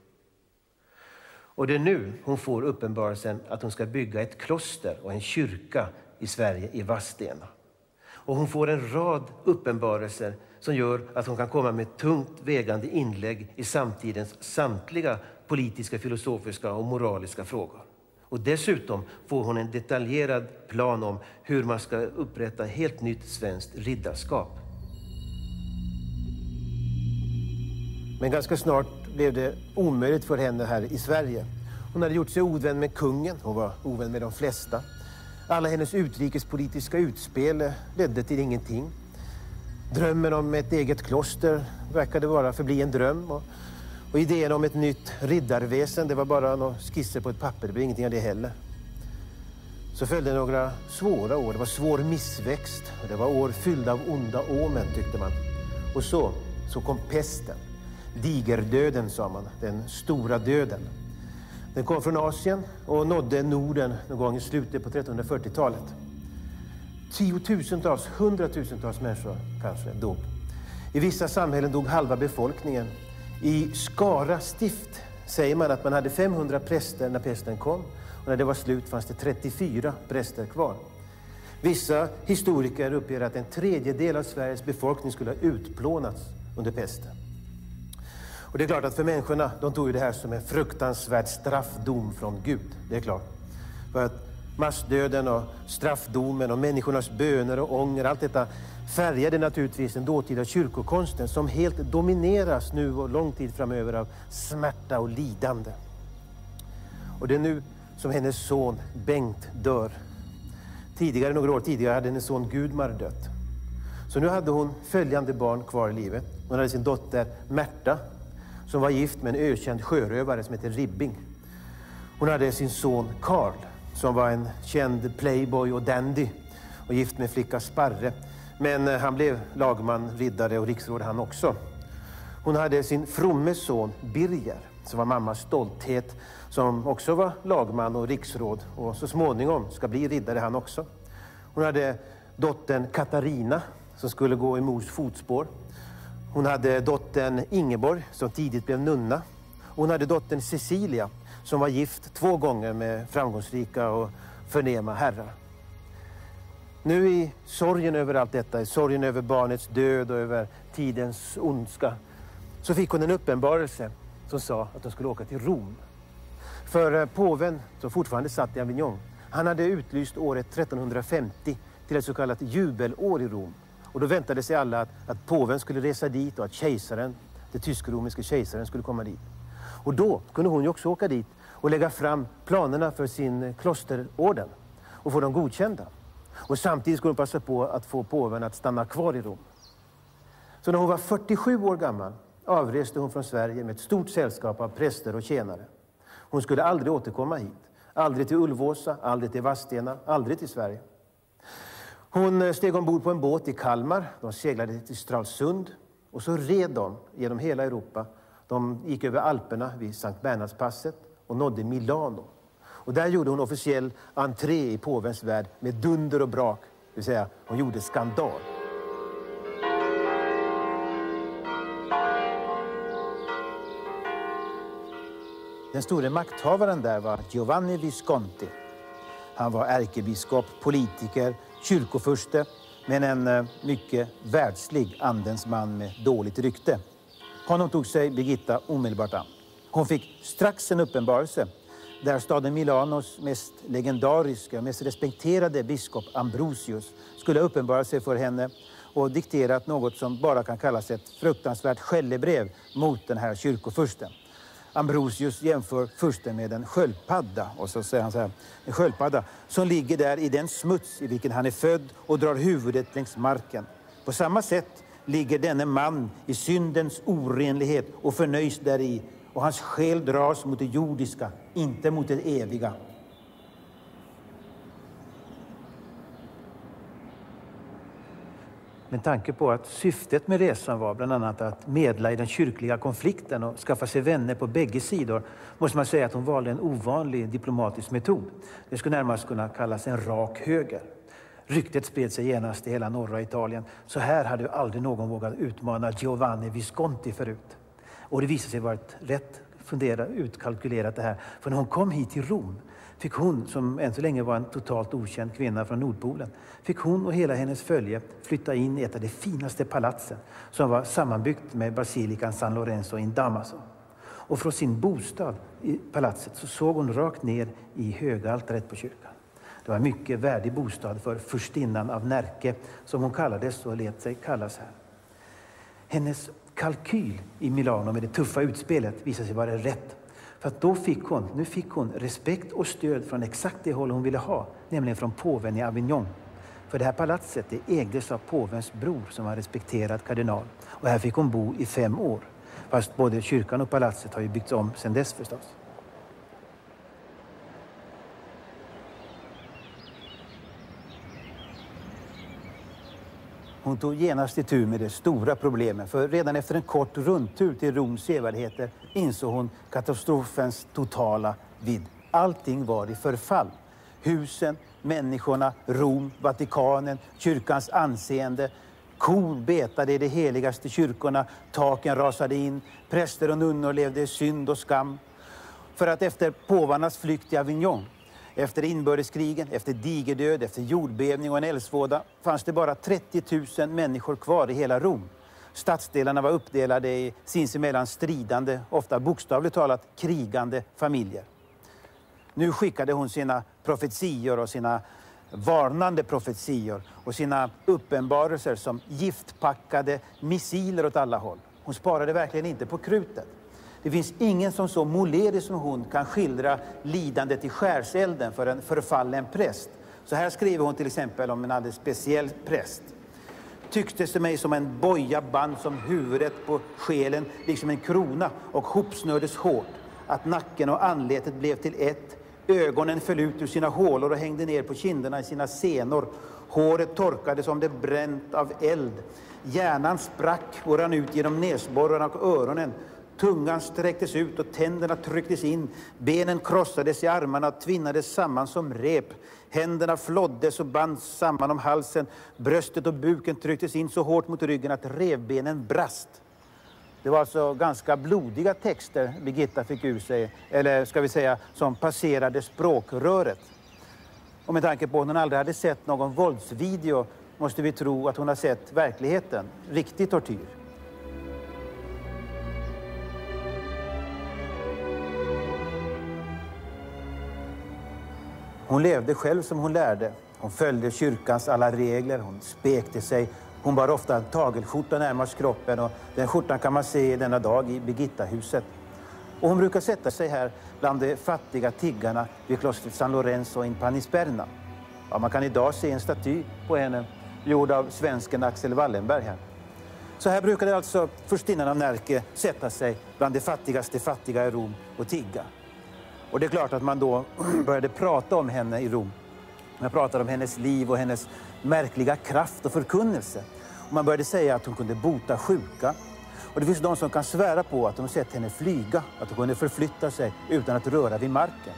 Och det är nu hon får uppenbarelsen att hon ska bygga ett kloster och en kyrka i Sverige, i Vadstena. Och hon får en rad uppenbarelser som gör att hon kan komma med tungt vägande inlägg i samtidens samtliga politiska, filosofiska och moraliska frågor. Och dessutom får hon en detaljerad plan om hur man ska upprätta helt nytt svenskt riddarskap. Men ganska snart blev det omöjligt för henne här i Sverige. Hon hade gjort sig ovän med kungen, hon var ovän med de flesta. Alla hennes utrikespolitiska utspel ledde till ingenting. Drömmen om ett eget kloster verkade bara förbli en dröm. Och idén om ett nytt riddarväsen, det var bara några skisser på ett papper, det blev ingenting av det heller. Så följde några svåra år, det var svår missväxt. Och det var år fyllda av onda omen, tyckte man. Och så kom pesten. Digerdöden, sa man, den stora döden. Den kom från Asien och nådde Norden någon gång i slutet på 1340-talet. Tiotusentals, hundratusentals människor kanske dog. I vissa samhällen dog halva befolkningen. I Skara stift säger man att man hade 500 präster när pesten kom. Och när det var slut fanns det 34 präster kvar. Vissa historiker uppger att en tredjedel av Sveriges befolkning skulle ha utplånats under pesten. Och det är klart att för människorna, de tog ju det här som en fruktansvärd straffdom från Gud. Det är klart. För att massdöden och straffdomen och människornas böner och ånger, allt detta färgade naturligtvis den dåtida kyrkokonsten som helt domineras nu och lång tid framöver av smärta och lidande. Och det är nu som hennes son Bengt dör. Några år tidigare hade hennes son Gudmar dött. Så nu hade hon följande barn kvar i livet. Hon hade sin dotter Märta som var gift med en ökänd sjörövare som heter Ribbing. Hon hade sin son Karl som var en känd playboy och dandy och gift med flicka Sparre. Men han blev lagman, riddare och riksråd han också. Hon hade sin fromme son Birger, som var mammas stolthet, som också var lagman och riksråd och så småningom ska bli riddare han också. Hon hade dottern Katarina som skulle gå i mors fotspår. Hon hade dottern Ingeborg som tidigt blev nunna. Hon hade dottern Cecilia som var gift 2 gånger med framgångsrika och förnäma herrar. Nu i sorgen över allt detta, i sorgen över barnets död och över tidens ondska, så fick hon en uppenbarelse som sa att de skulle åka till Rom. För påven, som fortfarande satt i Avignon, han hade utlyst året 1350 till ett så kallat jubelår i Rom. Och då väntade sig alla att påven skulle resa dit och att kejsaren, det tysk-romerske kejsaren, skulle komma dit. Och då kunde hon ju också åka dit och lägga fram planerna för sin klosterorden och få dem godkända. Och samtidigt skulle hon passa på att få påven att stanna kvar i Rom. Så när hon var 47 år gammal avreste hon från Sverige med ett stort sällskap av präster och tjänare. Hon skulle aldrig återkomma hit. Aldrig till Ulvåsa, aldrig till Vadstena, aldrig till Sverige. Hon steg ombord på en båt i Kalmar. De seglade till Stralsund och så red de genom hela Europa. De gick över Alperna vid Sankt Bernhardspasset och nådde Milano. Och där gjorde hon officiell entré i påvens värld med dunder och brak. Det vill säga, hon gjorde skandal. Den store makthavaren där var Giovanni Visconti. Han var ärkebiskop, politiker, kyrkofurste, men en mycket världslig andens man med dåligt rykte. Honom tog sig Birgitta omedelbart an. Hon fick strax en uppenbarelse där staden Milanos mest legendariska, mest respekterade biskop Ambrosius skulle uppenbara sig för henne och dikterat något som bara kan kallas ett fruktansvärt skällebrev mot den här kyrkofursten. Ambrosius jämför fursten med en sköldpadda, och så säger han så här: en sköldpadda som ligger där i den smuts i vilken han är född och drar huvudet längs marken. På samma sätt ligger denne man i syndens orenlighet och förnöjs däri, och hans själ dras mot det jordiska, inte mot det eviga. Med tanke på att syftet med resan var bland annat att medla i den kyrkliga konflikten och skaffa sig vänner på bägge sidor, måste man säga att hon valde en ovanlig diplomatisk metod. Det skulle närmast kunna kallas en rak höger. Ryktet spred sig genast i hela norra Italien. Så här hade aldrig någon vågat utmana Giovanni Visconti förut. Och det visade sig vara ett rätt utkalkylerat det här. För när hon kom hit till Rom fick hon, som än så länge var en totalt okänd kvinna från Nordpolen, fick hon och hela hennes följe flytta in i ett av de finaste palatsen som var sammanbyggt med basilikan San Lorenzo in Damaso. Och från sin bostad i palatset så såg hon rakt ner i högaltaret på kyrkan. Det var en mycket värdig bostad för furstinnan av Närke, som hon kallades och lät sig kallas här. Hennes kalkyl i Milano med det tuffa utspelet visade sig vara rätt. För att då fick hon respekt och stöd från exakt det håll hon ville ha, nämligen från påven i Avignon. För det här palatset det ägdes av påvens bror som var respekterad kardinal. Och här fick hon bo i 5 år. Fast både kyrkan och palatset har ju byggts om sedan dess förstås. Hon tog genast i tur med det stora problemet, för redan efter en kort rundtur till Roms sevärdheter insåg hon katastrofens totala vidd. Allting var i förfall. Husen, människorna, Rom, Vatikanen, kyrkans anseende. Kor betade i de heligaste kyrkorna, taken rasade in, präster och nunnor levde i synd och skam. För att efter påvarnas flykt i Avignon, efter inbördeskrigen, efter digerdöd, efter jordbävning och en eldsvåda fanns det bara 30 000 människor kvar i hela Rom. Stadsdelarna var uppdelade i sinsemellan stridande, ofta bokstavligt talat krigande familjer. Nu skickade hon sina profetior och sina varnande profetior och sina uppenbarelser som giftpackade missiler åt alla håll. Hon sparade verkligen inte på krutet. Det finns ingen som så måledig som hon kan skildra lidandet i skärselden för en förfallen präst. Så här skriver hon till exempel om en alldeles speciell präst. Tycktes det mig som en boja band som huvudet på själen, liksom en krona, och hopsnördes hårt. Att nacken och anletet blev till ett. Ögonen föll ut ur sina hålor och hängde ner på kinderna i sina senor. Håret torkade som det bränt av eld. Hjärnan sprack och rann ut genom näsborrarna och öronen. Tungan sträcktes ut och tänderna trycktes in. Benen krossades i armarna och tvinnades samman som rep. Händerna flåddes och bands samman om halsen. Bröstet och buken trycktes in så hårt mot ryggen att revbenen brast. Det var alltså ganska blodiga texter Birgitta fick ur sig, eller ska vi säga som passerade språkröret. Och med tanke på att hon aldrig hade sett någon våldsvideo måste vi tro att hon har sett verkligheten, riktig tortyr. Hon levde själv som hon lärde. Hon följde kyrkans alla regler, hon spekte sig. Hon bar ofta en tagelskjorta närmast kroppen och den skjortan kan man se denna dag i Birgittahuset. Och hon brukar sätta sig här bland de fattiga tiggarna vid klostret San Lorenzo in Panisperna. Ja, man kan idag se en staty på henne gjord av svensken Axel Wallenberg här. Så här brukade alltså furstinnan av Närke sätta sig bland de fattigaste fattiga i Rom och tigga. Och det är klart att man då började prata om henne i Rom. Man pratade om hennes liv och hennes märkliga kraft och förkunnelse. Och man började säga att hon kunde bota sjuka. Och det finns de som kan svära på att de har sett henne flyga, att hon kunde förflytta sig utan att röra vid marken.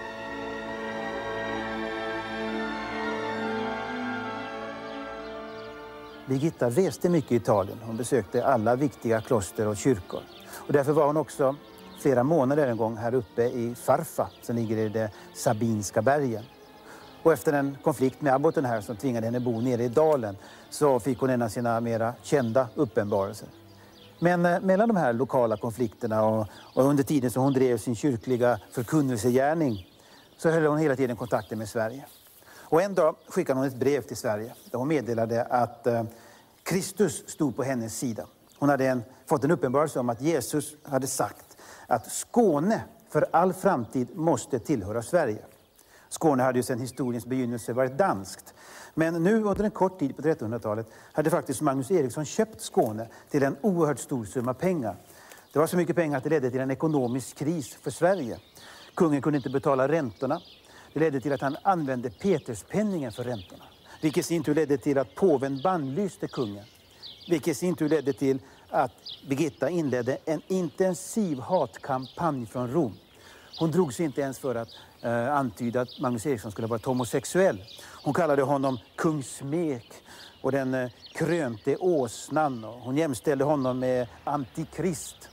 Birgitta reste mycket i Italien. Hon besökte alla viktiga kloster och kyrkor. Och därför var hon också flera månader en gång här uppe i Farfa som ligger i de Sabinska bergen. Och efter en konflikt med abboten här som tvingade henne bo nere i dalen så fick hon en av sina mera kända uppenbarelser. Men mellan de här lokala konflikterna och under tiden som hon drev sin kyrkliga förkunnelsegärning så höll hon hela tiden kontakten med Sverige. Och en dag skickade hon ett brev till Sverige där hon meddelade att Kristus stod på hennes sida. Hon hade fått en uppenbarelse om att Jesus hade sagt att Skåne för all framtid måste tillhöra Sverige. Skåne hade ju sedan historiens begynnelse varit danskt. Men nu under en kort tid på 1300-talet hade faktiskt Magnus Eriksson köpt Skåne till en oerhört stor summa pengar. Det var så mycket pengar att det ledde till en ekonomisk kris för Sverige. Kungen kunde inte betala räntorna. Det ledde till att han använde Peterspenningen för räntorna. Vilket sin tur ledde till att påven bannlyste kungen. Vilket sin tur ledde till att Birgitta inledde en intensiv hatkampanj från Rom. Hon drog sig inte ens för att antyda att Magnus Eriksson skulle vara homosexuell. Hon kallade honom kungsmek och den krönte åsnan. Och hon jämställde honom med antikrist.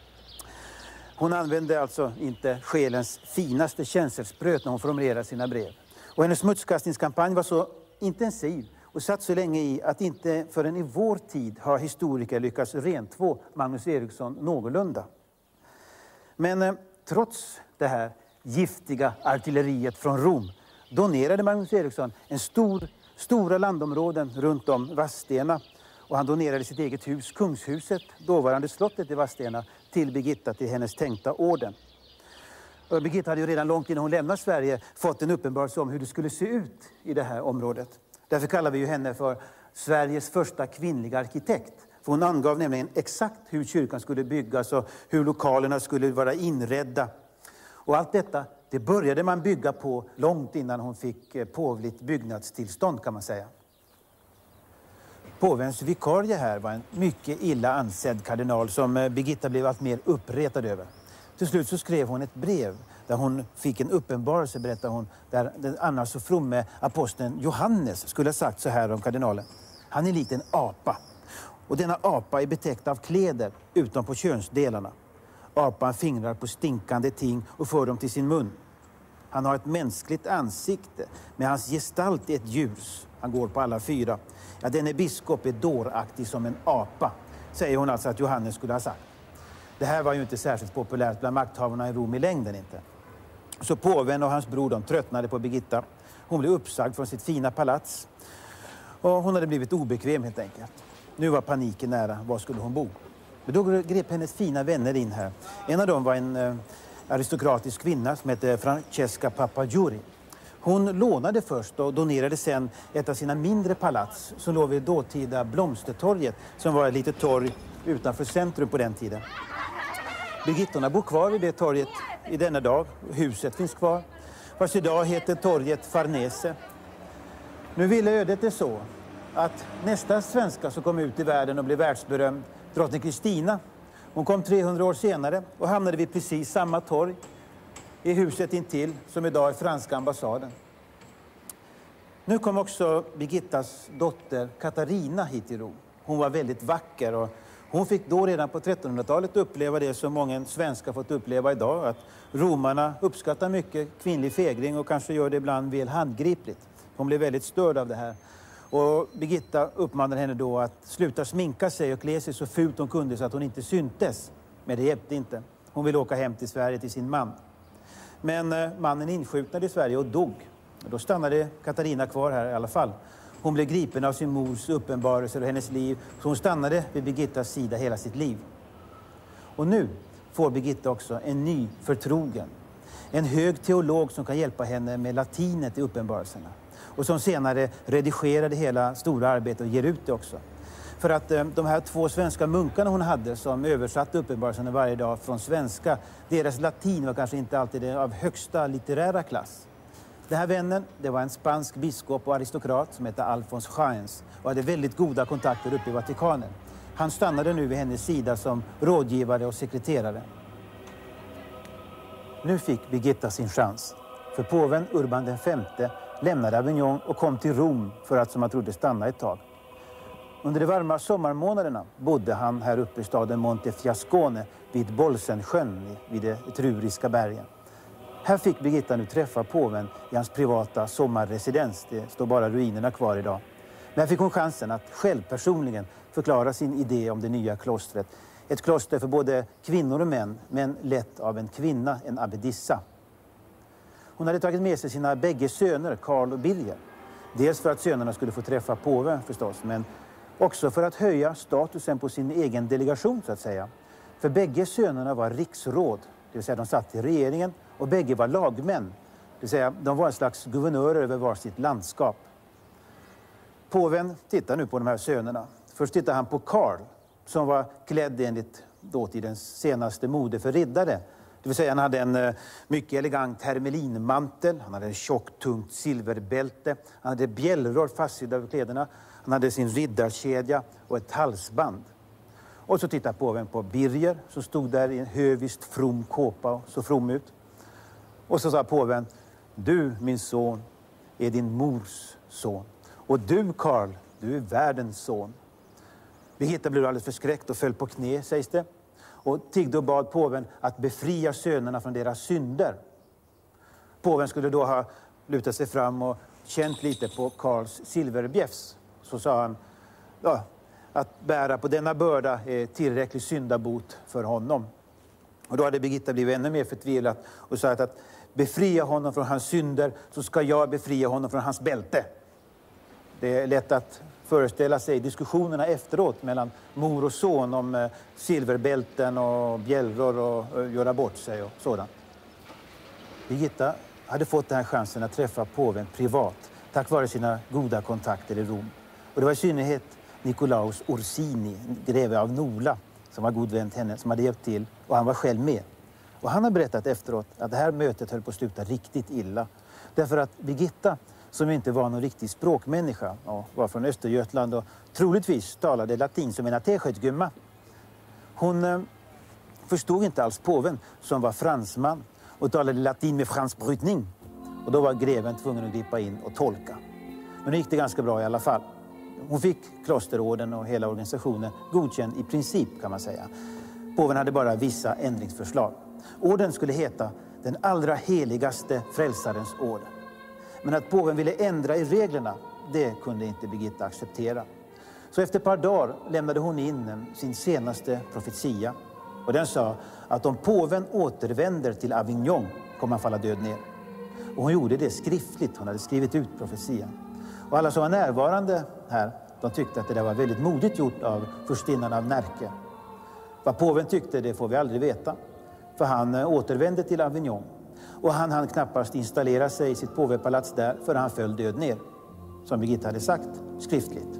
Hon använde alltså inte själens finaste känselspröt när hon formulerade sina brev. Och hennes smutskastningskampanj var så intensiv och satt så länge i att inte förrän i vår tid har historiker lyckats rentvå Magnus Eriksson någorlunda. Men trots det här giftiga artilleriet från Rom donerade Magnus Eriksson stora landområden runt om Vadstena. Och han donerade sitt eget hus, Kungshuset, dåvarande slottet i Vadstena, till Birgitta till hennes tänkta orden. Och Birgitta hade ju redan långt innan hon lämnade Sverige fått en uppenbarelse om hur det skulle se ut i det här området. Därför kallar vi ju henne för Sveriges första kvinnliga arkitekt. För hon angav nämligen exakt hur kyrkan skulle byggas och hur lokalerna skulle vara inredda. Och allt detta, det började man bygga på långt innan hon fick påvligt byggnadstillstånd kan man säga. Påvens vikarie här var en mycket illa ansedd kardinal som Birgitta blev allt mer uppretad över. Till slut så skrev hon ett brev där hon fick en uppenbarelse, berättar hon, där den annars så fromme aposteln Johannes skulle ha sagt så här om kardinalen. Han är likt en apa. Och denna apa är betäckt av kläder utom på könsdelarna. Apan fingrar på stinkande ting och för dem till sin mun. Han har ett mänskligt ansikte, men hans gestalt är ett ljus. Han går på alla fyra. Ja, denne biskop är dåraktig som en apa, säger hon alltså att Johannes skulle ha sagt. Det här var ju inte särskilt populärt bland makthavarna i Rom i längden inte. Så påven och hans bror de tröttnade på Birgitta. Hon blev uppsagd från sitt fina palats. Och hon hade blivit obekväm helt enkelt. Nu var paniken nära. Var skulle hon bo? Men då grep hennes fina vänner in här. En av dem var en aristokratisk kvinna som hette Francesca Papagiuri. Hon lånade först och donerade sen ett av sina mindre palats som låg vid dåtida Blomstertorget som var ett litet torg utanför centrum på den tiden. Birgittorna bor kvar i det torget i denna dag. Huset finns kvar. Fast idag heter torget Farnese. Nu ville ödet det så att nästa svenska som kom ut i världen och blev världsberömd, drottning Kristina, hon kom 300 år senare och hamnade vid precis samma torg i huset intill som idag är franska ambassaden. Nu kom också Birgittas dotter Katarina hit till Rom. Hon var väldigt vacker och hon fick då redan på 1300-talet uppleva det som många svenskar fått uppleva idag. Att romarna uppskattar mycket kvinnlig fägring och kanske gör det ibland väl handgripligt. Hon blev väldigt störd av det här. Och Birgitta uppmanade henne då att sluta sminka sig och klä sig så fult hon kunde så att hon inte syntes. Men det hjälpte inte. Hon ville åka hem till Sverige till sin man. Men mannen insjuknade i Sverige och dog. Då stannade Katarina kvar här i alla fall. Hon blev gripen av sin mors uppenbarelser och hennes liv. Så hon stannade vid Birgittas sida hela sitt liv. Och nu får Birgitta också en ny förtrogen. En hög teolog som kan hjälpa henne med latinet i uppenbarelserna. Och som senare redigerade hela stora arbetet och ger ut det också. För att de här 2 svenska munkarna hon hade som översatte uppenbarelserna varje dag från svenska. Deras latin var kanske inte alltid av högsta litterära klass. Den här vännen, det var en spansk biskop och aristokrat som hette Alfons Sáenz och hade väldigt goda kontakter uppe i Vatikanen. Han stannade nu vid hennes sida som rådgivare och sekreterare. Nu fick Birgitta sin chans. För påven Urban V lämnade Avignon och kom till Rom för att, som man trodde, stanna ett tag. Under de varma sommarmånaderna bodde han här uppe i staden Montefiascone vid Bolsensjön vid de Etruriska bergen. Här fick Birgitta nu träffa påven i hans privata sommarresidens. Det står bara ruinerna kvar idag. Men här fick hon chansen att själv personligen förklara sin idé om det nya klostret. Ett kloster för både kvinnor och män, men lett av en kvinna, en abbedissa. Hon hade tagit med sig sina bägge söner, Karl och Birger. Dels för att sönerna skulle få träffa påven förstås, men också för att höja statusen på sin egen delegation så att säga. För bägge sönerna var riksråd, det vill säga de satt i regeringen, och bägge var lagmän, det vill säga de var en slags guvernörer över var sitt landskap. Påven tittar nu på de här sönerna. Först tittar han på Karl som var klädd enligt dåtidens senaste mode för riddare. Det vill säga han hade en mycket elegant hermelinmantel, han hade en tjockt tungt silverbälte, han hade bjällror fastsydda över kläderna, han hade sin riddarkedja och ett halsband. Och så tittar påven på Birger som stod där i en höviskt from kåpa och så from ut. Och så sa påven, du min son är din mors son. Och du Karl, du är världens son. Birgitta blev alldeles förskräckt och föll på knä, sägs det. Och tiggde och bad påven att befria sönerna från deras synder. Påven skulle då ha lutat sig fram och känt lite på Karls silverbjäfs. Så sa han, ja, att bära på denna börda är tillräcklig syndabot för honom. Och då hade Birgitta blivit ännu mer förtvivlad och sagt att befria honom från hans synder så ska jag befria honom från hans bälte. Det är lätt att föreställa sig diskussionerna efteråt mellan mor och son om silverbälten och bjällror och göra bort sig och sådant. Birgitta hade fått den här chansen att träffa påven privat tack vare sina goda kontakter i Rom. Och det var i synnerhet Nikolaus Orsini, greve av Nola, som var god vän till henne, som hade hjälpt till, och han var själv med. Och han har berättat efteråt att det här mötet höll på att sluta riktigt illa. Därför att Birgitta, som inte var någon riktig språkmänniska och var från Östergötland och troligtvis talade latin som en ateskötsgumma. Hon förstod inte alls påven som var fransman och talade latin med fransk brytning. Och då var greven tvungen att gripa in och tolka. Men det gick det ganska bra i alla fall. Hon fick klosterorden och hela organisationen godkänd i princip kan man säga. Påven hade bara vissa ändringsförslag. Orden skulle heta den allra heligaste frälsarens orden. Men att påven ville ändra i reglerna, det kunde inte Birgitta acceptera. Så efter ett par dagar lämnade hon in sin senaste profetia. Och den sa att om påven återvänder till Avignon kommer han falla död ner. Och hon gjorde det skriftligt, hon hade skrivit ut profetian. Och alla som var närvarande här, de tyckte att det där var väldigt modigt gjort av furstinnan av Närke. Vad påven tyckte, det får vi aldrig veta. För han återvände till Avignon. Och han hann knappast installera sig i sitt påvepalats där för han föll död ner. Som Birgitta hade sagt, skriftligt.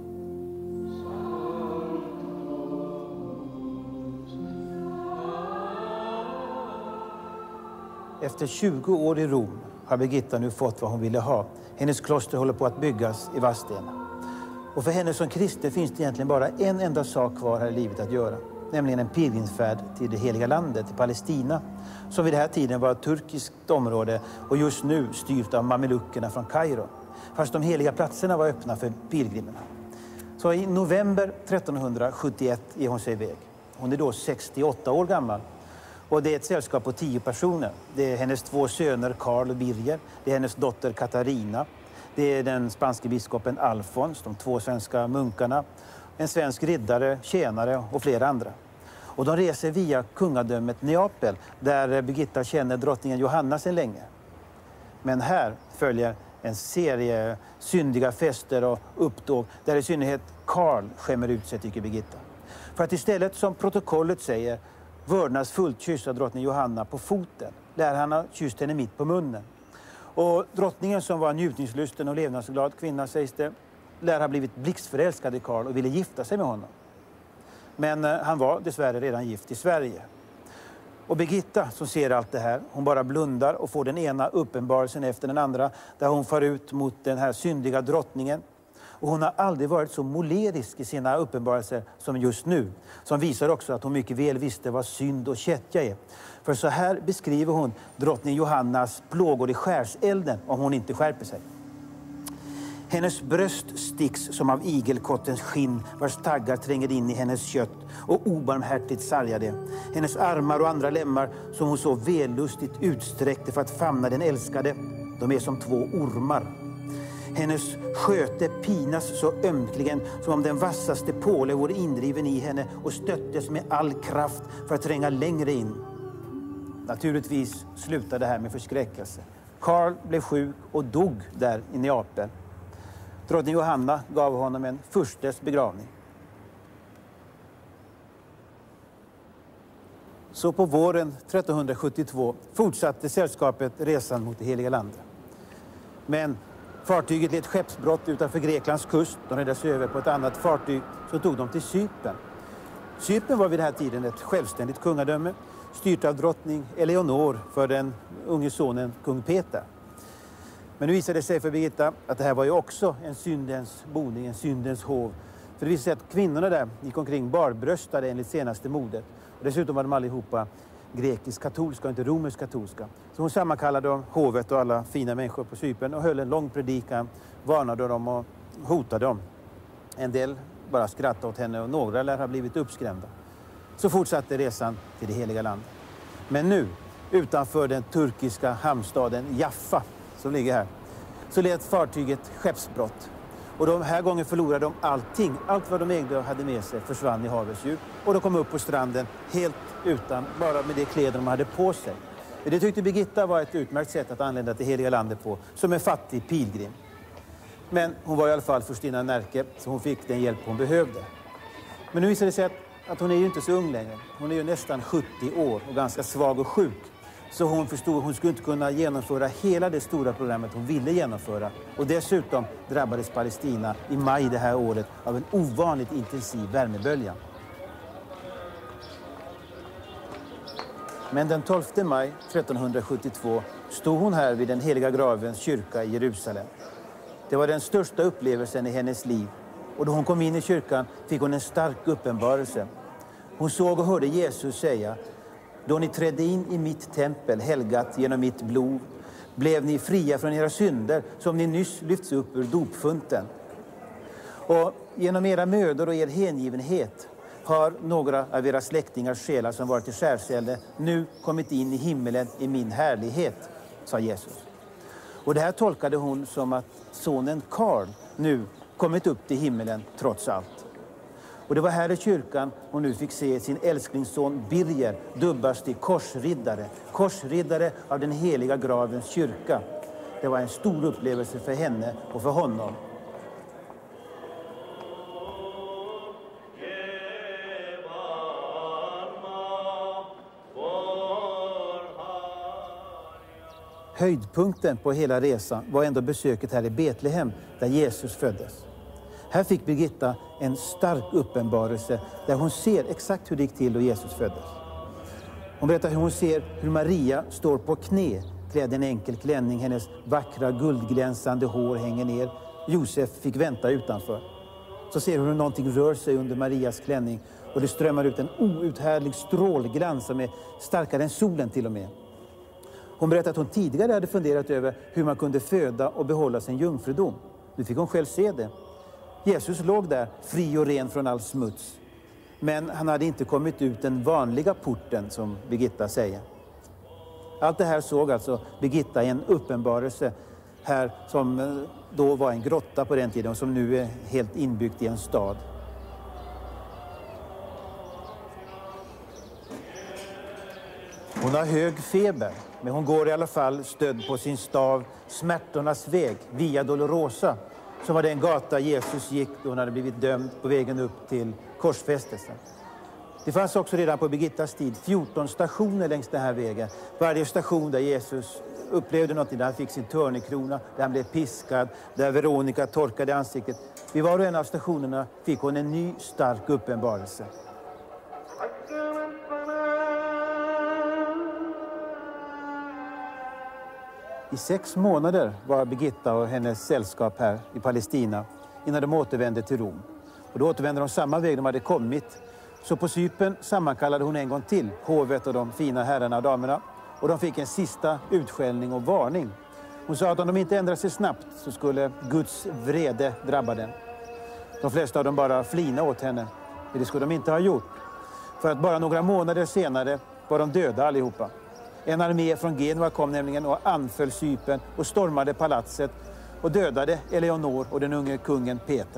Efter 20 år i Rom har Birgitta nu fått vad hon ville ha. Hennes kloster håller på att byggas i Vadstena. Och för henne som kristen finns det egentligen bara en enda sak kvar här i livet att göra. Nämligen en pilgrimsfärd till det heliga landet, till Palestina. Som vid den här tiden var ett turkiskt område och just nu styrt av mameluckerna från Kairo. Fast de heliga platserna var öppna för pilgrimerna. Så i november 1371 ger hon sig iväg. Hon är då 68 år gammal. Och det är ett sällskap på 10 personer. Det är hennes 2 söner Karl och Birger. Det är hennes dotter Katarina. Det är den spanske biskopen Alfons, de 2 svenska munkarna. En svensk riddare, tjänare och flera andra. Och de reser via kungadömet Neapel där Birgitta känner drottningen Johanna sedan länge. Men här följer en serie syndiga fester och upptåg där i synnerhet Karl skämmer ut sig, tycker Birgitta. För att istället, som protokollet säger, vördnadsfullt kyssa drottning Johanna på foten, lär han ha kysst henne mitt på munnen. Och drottningen, som var njutningslysten och levnadsglad kvinna, sägs det, lär ha blivit blixtförälskad i Karl och ville gifta sig med honom. Men han var dessvärre redan gift i Sverige. Och Birgitta, som ser allt det här, hon bara blundar och får den ena uppenbarelsen efter den andra där hon far ut mot den här syndiga drottningen. Och hon har aldrig varit så molerisk i sina uppenbarelser som just nu. Som visar också att hon mycket väl visste vad synd och kättja är. För så här beskriver hon drottning Johannas plågor i skärselden om hon inte skärper sig. Hennes bröst sticks som av igelkottens skinn vars taggar tränger in i hennes kött och obarmhärtigt sargar det. Hennes armar och andra lemmar som hon så vällustigt utsträckte för att famna den älskade, de är som 2 ormar. Hennes sköte pinas så ömkligen som om den vassaste påle vore indriven i henne och stöttes med all kraft för att tränga längre in. Naturligtvis slutade det här med förskräckelse. Karl blev sjuk och dog där i Neapel. Drottning Johanna gav honom en furstes begravning. Så på våren 1372 fortsatte sällskapet resan mot det heliga landet. Men fartyget led skeppsbrott utanför Greklands kust. De räddades över på ett annat fartyg, så tog de till Cypern. Cypern var vid den här tiden ett självständigt kungadöme, styrt av drottning Eleonor för den unge sonen kung Peter. Men nu visade det sig för Birgitta att det här var ju också en syndens boning, en syndens hov. För det visade sig att kvinnorna där gick omkring barbröstade enligt senaste modet. Och dessutom var de allihopa grekisk-katolska och inte romersk-katolska. Så hon sammankallade hovet och alla fina människor på Cypern och höll en lång predikan, varnade dem och hotade dem. En del bara skrattade åt henne och några lär ha blivit uppskrämda. Så fortsatte resan till det heliga landet. Men nu, utanför den turkiska hamnstaden Jaffa som ligger här, så led fartyget skeppsbrott. Och de här gången förlorade de allting. Allt vad de ägde och hade med sig försvann i havets djup. Och de kom upp på stranden helt utan, bara med de kläder de hade på sig. Det tyckte Birgitta var ett utmärkt sätt att anlända till heliga landet på, som en fattig pilgrim. Men hon var i alla fall furstinna Närke, så hon fick den hjälp hon behövde. Men nu visade det sig att hon är ju inte så ung längre. Hon är ju nästan 70 år och ganska svag och sjuk. Så hon förstod att hon skulle inte kunna genomföra hela det stora programmet hon ville genomföra. Och dessutom drabbades Palestina i maj det här året av en ovanligt intensiv värmebölja. Men den 12 maj 1372 stod hon här vid den heliga gravens kyrka i Jerusalem. Det var den största upplevelsen i hennes liv. Och då hon kom in i kyrkan fick hon en stark uppenbarelse. Hon såg och hörde Jesus säga: då ni trädde in i mitt tempel, helgat genom mitt blod, blev ni fria från era synder som ni nyss lyfts upp ur dopfunten. Och genom era mödor och er hängivenhet har några av era släktingars själar som varit i skärselde nu kommit in i himmelen i min härlighet, sa Jesus. Och det här tolkade hon som att sonen Karl nu kommit upp till himmelen trots allt. Och det var här i kyrkan hon nu fick se sin älsklingsson Birger dubbas till korsriddare av den heliga gravens kyrka. Det var en stor upplevelse för henne och för honom. Höjdpunkten på hela resan var ändå besöket här i Betlehem där Jesus föddes. Här fick Birgitta en stark uppenbarelse där hon ser exakt hur det gick till då Jesus föddes. Hon berättar hur hon ser hur Maria står på knä klädd i en enkel klänning. Hennes vackra guldglänsande hår hänger ner. Josef fick vänta utanför. Så ser hon hur någonting rör sig under Marias klänning. Och det strömmar ut en outhärdlig strålglans som är starkare än solen till och med. Hon berättade att hon tidigare hade funderat över hur man kunde föda och behålla sin jungfrudom. Nu fick hon själv se det. Jesus låg där, fri och ren från all smuts. Men han hade inte kommit ut den vanliga porten, som Birgitta säger. Allt det här såg alltså Birgitta i en uppenbarelse här som då var en grotta på den tiden och som nu är helt inbyggt i en stad. Hon har hög feber, men hon går i alla fall stödd på sin stav smärtornas väg, Via Dolorosa, som var den gata Jesus gick då hon hade blivit dömd på vägen upp till korsfästelsen. Det fanns också redan på Birgittas tid 14 stationer längs den här vägen. Varje station där Jesus upplevde något, där han fick sin törnekrona, där han blev piskad, där Veronica torkade ansiktet. Vid var och en av stationerna fick hon en ny stark uppenbarelse. I 6 månader var Birgitta och hennes sällskap här i Palestina innan de återvände till Rom. Och då återvände de samma väg de hade kommit. Så på Cypern sammankallade hon en gång till hovet och de fina herrarna och damerna. Och de fick en sista utskällning och varning. Hon sa att om de inte ändrade sig snabbt så skulle Guds vrede drabba dem. De flesta av dem bara flina åt henne. Men det skulle de inte ha gjort. För att bara några månader senare var de döda allihopa. En armé från Genua kom nämligen och anföll Cypern och stormade palatset och dödade Eleonor och den unge kungen Peter.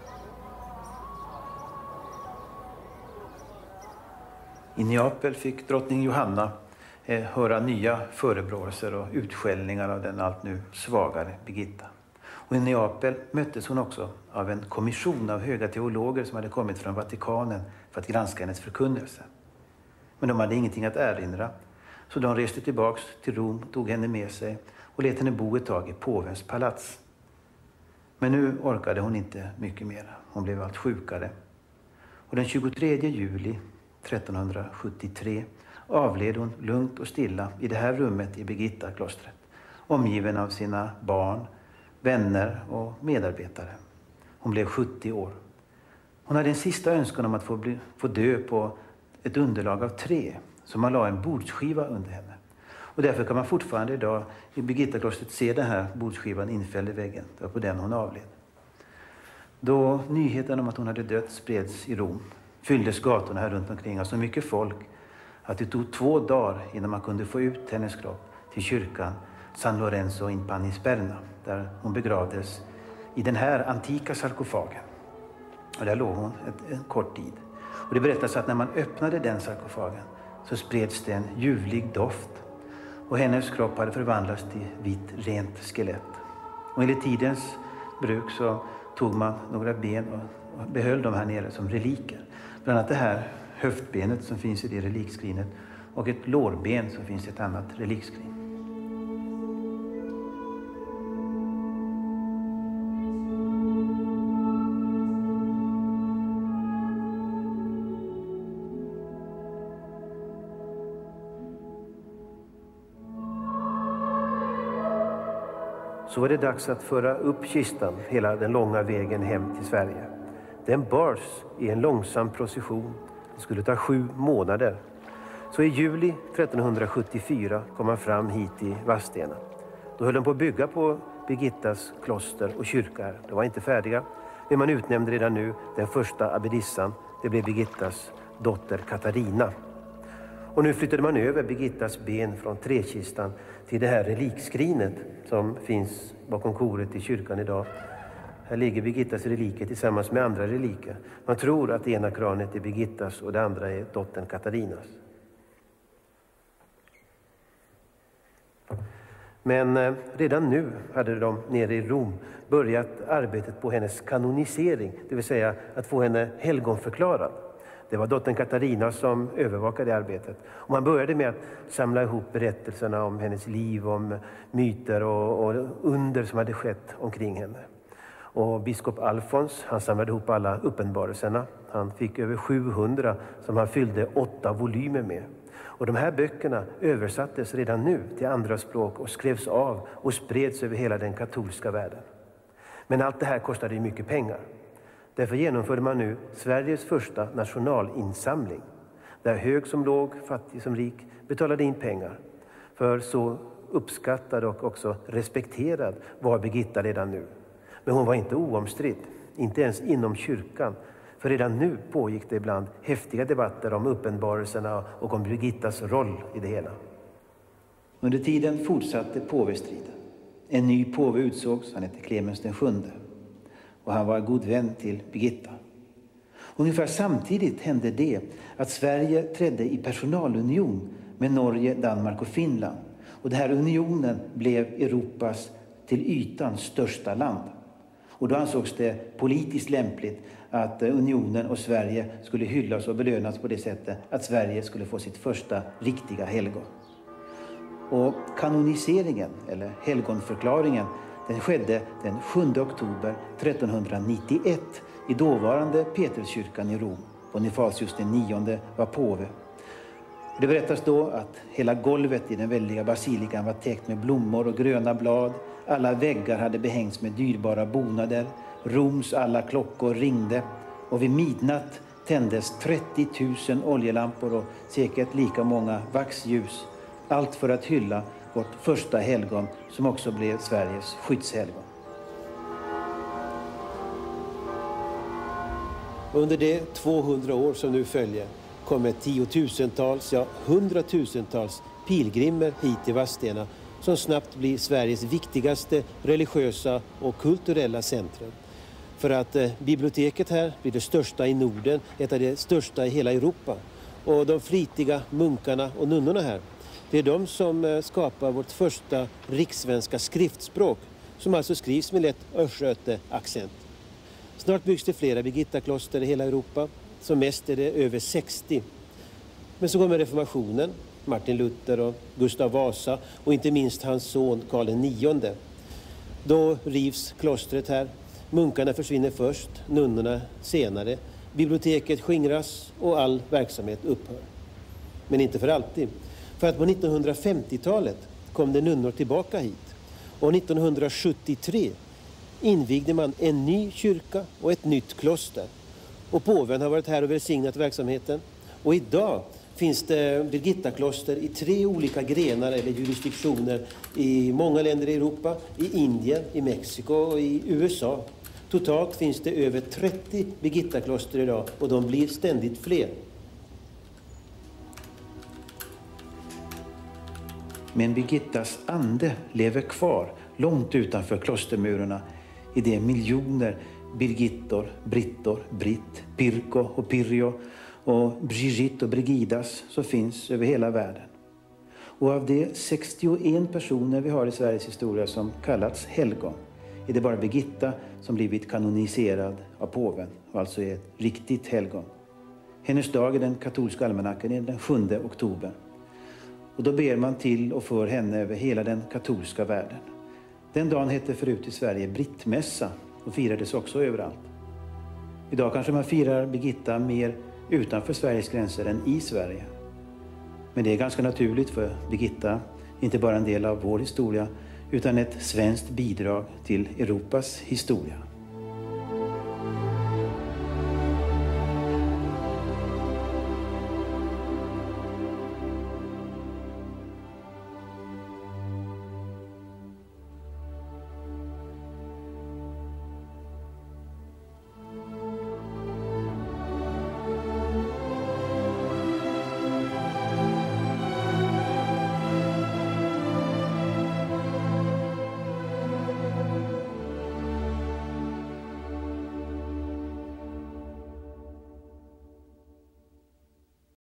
I Neapel fick drottning Johanna höra nya förebråelser och utskällningar av den allt nu svagare Birgitta. Och i Neapel möttes hon också av en kommission av höga teologer som hade kommit från Vatikanen för att granska hennes förkunnelse. Men de hade ingenting att erinra, så de reste tillbaks till Rom, tog henne med sig och lät henne bo ett tag i påvens palats. Men nu orkade hon inte mycket mer. Hon blev allt sjukare. Och den 23 juli 1373 avled hon lugnt och stilla i det här rummet i Birgitta-klostret, omgiven av sina barn, vänner och medarbetare. Hon blev 70 år. Hon hade en sista önskan om att få dö på ett underlag av trä, så man la en bordsskiva under henne. Och därför kan man fortfarande idag i Birgitta-klostret se den här bordsskivan infälld i väggen. Det var på den hon avled. Då nyheten om att hon hade dött spreds i Rom fylldes gatorna här runt omkring av så mycket folk att det tog 2 dagar innan man kunde få ut hennes kropp till kyrkan San Lorenzo in Panisperna, där hon begravdes i den här antika sarkofagen. Och där låg hon en kort tid. Och det berättas att när man öppnade den sarkofagen så spreds det en ljuvlig doft. Och hennes kropp hade förvandlats till vitt rent skelett. Och enligt tidens bruk så tog man några ben och behöll dem här nere som reliker. Bland annat det här höftbenet som finns i det relikskrinet och ett lårben som finns i ett annat relikskrin. Så var det dags att föra upp kistan hela den långa vägen hem till Sverige. Den bars i en långsam procession. Det skulle ta 7 månader. Så i juli 1374 kom man fram hit i Vadstena. Då höll de på att bygga på Birgittas kloster och kyrka. De var inte färdiga. Men man utnämnde redan nu den första abbedissan. Det blev Birgittas dotter Katarina. Och nu flyttade man över Birgittas ben från träkistan till det här relikskrinet som finns bakom koret i kyrkan idag. Här ligger Birgittas reliker tillsammans med andra reliker. Man tror att det ena kranet är Birgittas och det andra är dottern Katarinas. Men redan nu hade de nere i Rom börjat arbetet på hennes kanonisering, det vill säga att få henne helgonförklarad. Det var dottern Katarina som övervakade arbetet. Och man började med att samla ihop berättelserna om hennes liv, om myter och under som hade skett omkring henne. Och biskop Alfons, han samlade ihop alla uppenbarelserna. Han fick över 700 som han fyllde 8 volymer med. Och de här böckerna översattes redan nu till andra språk och skrevs av och spreds över hela den katolska världen. Men allt det här kostade ju mycket pengar. Därför genomförde man nu Sveriges första nationalinsamling. Där hög som låg, fattig som rik betalade in pengar. För så uppskattad och också respekterad var Birgitta redan nu. Men hon var inte oomstridd, inte ens inom kyrkan. För redan nu pågick det ibland häftiga debatter om uppenbarelserna och om Birgittas roll i det hela. Under tiden fortsatte påvestriden. En ny påve utsågs, han hette Clemens den sjunde. Och han var god vän till Birgitta. Ungefär samtidigt hände det att Sverige trädde i personalunion med Norge, Danmark och Finland. Och den här unionen blev Europas till ytan största land. Och då ansågs det politiskt lämpligt att unionen och Sverige skulle hyllas och belönas på det sättet att Sverige skulle få sitt första riktiga helgon. Och kanoniseringen, eller helgonförklaringen, den skedde den 7 oktober 1391 i dåvarande Peterskyrkan i Rom. Bonifatius den 9 var påve. Det berättas då att hela golvet i den väldiga basilikan var täckt med blommor och gröna blad. Alla väggar hade behängts med dyrbara bonader. Roms alla klockor ringde. Och vid midnatt tändes 30 000 oljelampor och säkert lika många vaxljus. Allt för att hylla vårt första helgon som också blev Sveriges skyddshelgon. Under de 200 år som nu följer kommer tiotusentals, ja 100-tusentals pilgrimer hit till Vadstena som snabbt blir Sveriges viktigaste religiösa och kulturella centrum. För att biblioteket här blir det största i Norden, ett av de största i hela Europa. Och de flitiga munkarna och nunnorna här, det är de som skapar vårt första rikssvenska skriftspråk, som alltså skrivs med lätt östgöte-accent. Snart byggs det flera Birgittakloster i hela Europa. Som mest är det över 60. Men så kommer reformationen, Martin Luther och Gustav Vasa och inte minst hans son Karl IX. Då rivs klostret här. Munkarna försvinner först, nunnorna senare. Biblioteket skingras och all verksamhet upphör. Men inte för alltid. För att på 1950-talet kom det nunnor tillbaka hit. Och 1973 invigde man en ny kyrka och ett nytt kloster. Och påven har varit här och välsignat verksamheten. Och idag finns det Birgittakloster i 3 olika grenar eller jurisdiktioner i många länder i Europa, i Indien, i Mexiko och i USA. Totalt finns det över 30 Birgittakloster idag och de blir ständigt fler. Men Birgittas ande lever kvar långt utanför klostermurarna i de miljoner Birgittor, Brittor, Britt, Pirko och Pirjo och Brigitte och Brigidas som finns över hela världen. Och av de 61 personer vi har i Sveriges historia som kallats helgon är det bara Birgitta som blivit kanoniserad av påven och alltså är ett riktigt helgon. Hennes dag i den katolska almanackan är den 7 oktober. Och då ber man till och för henne över hela den katolska världen. Den dagen hette förut i Sverige Brittmässa och firades också överallt. Idag kanske man firar Birgitta mer utanför Sveriges gränser än i Sverige. Men det är ganska naturligt, för Birgitta är inte bara en del av vår historia utan ett svenskt bidrag till Europas historia.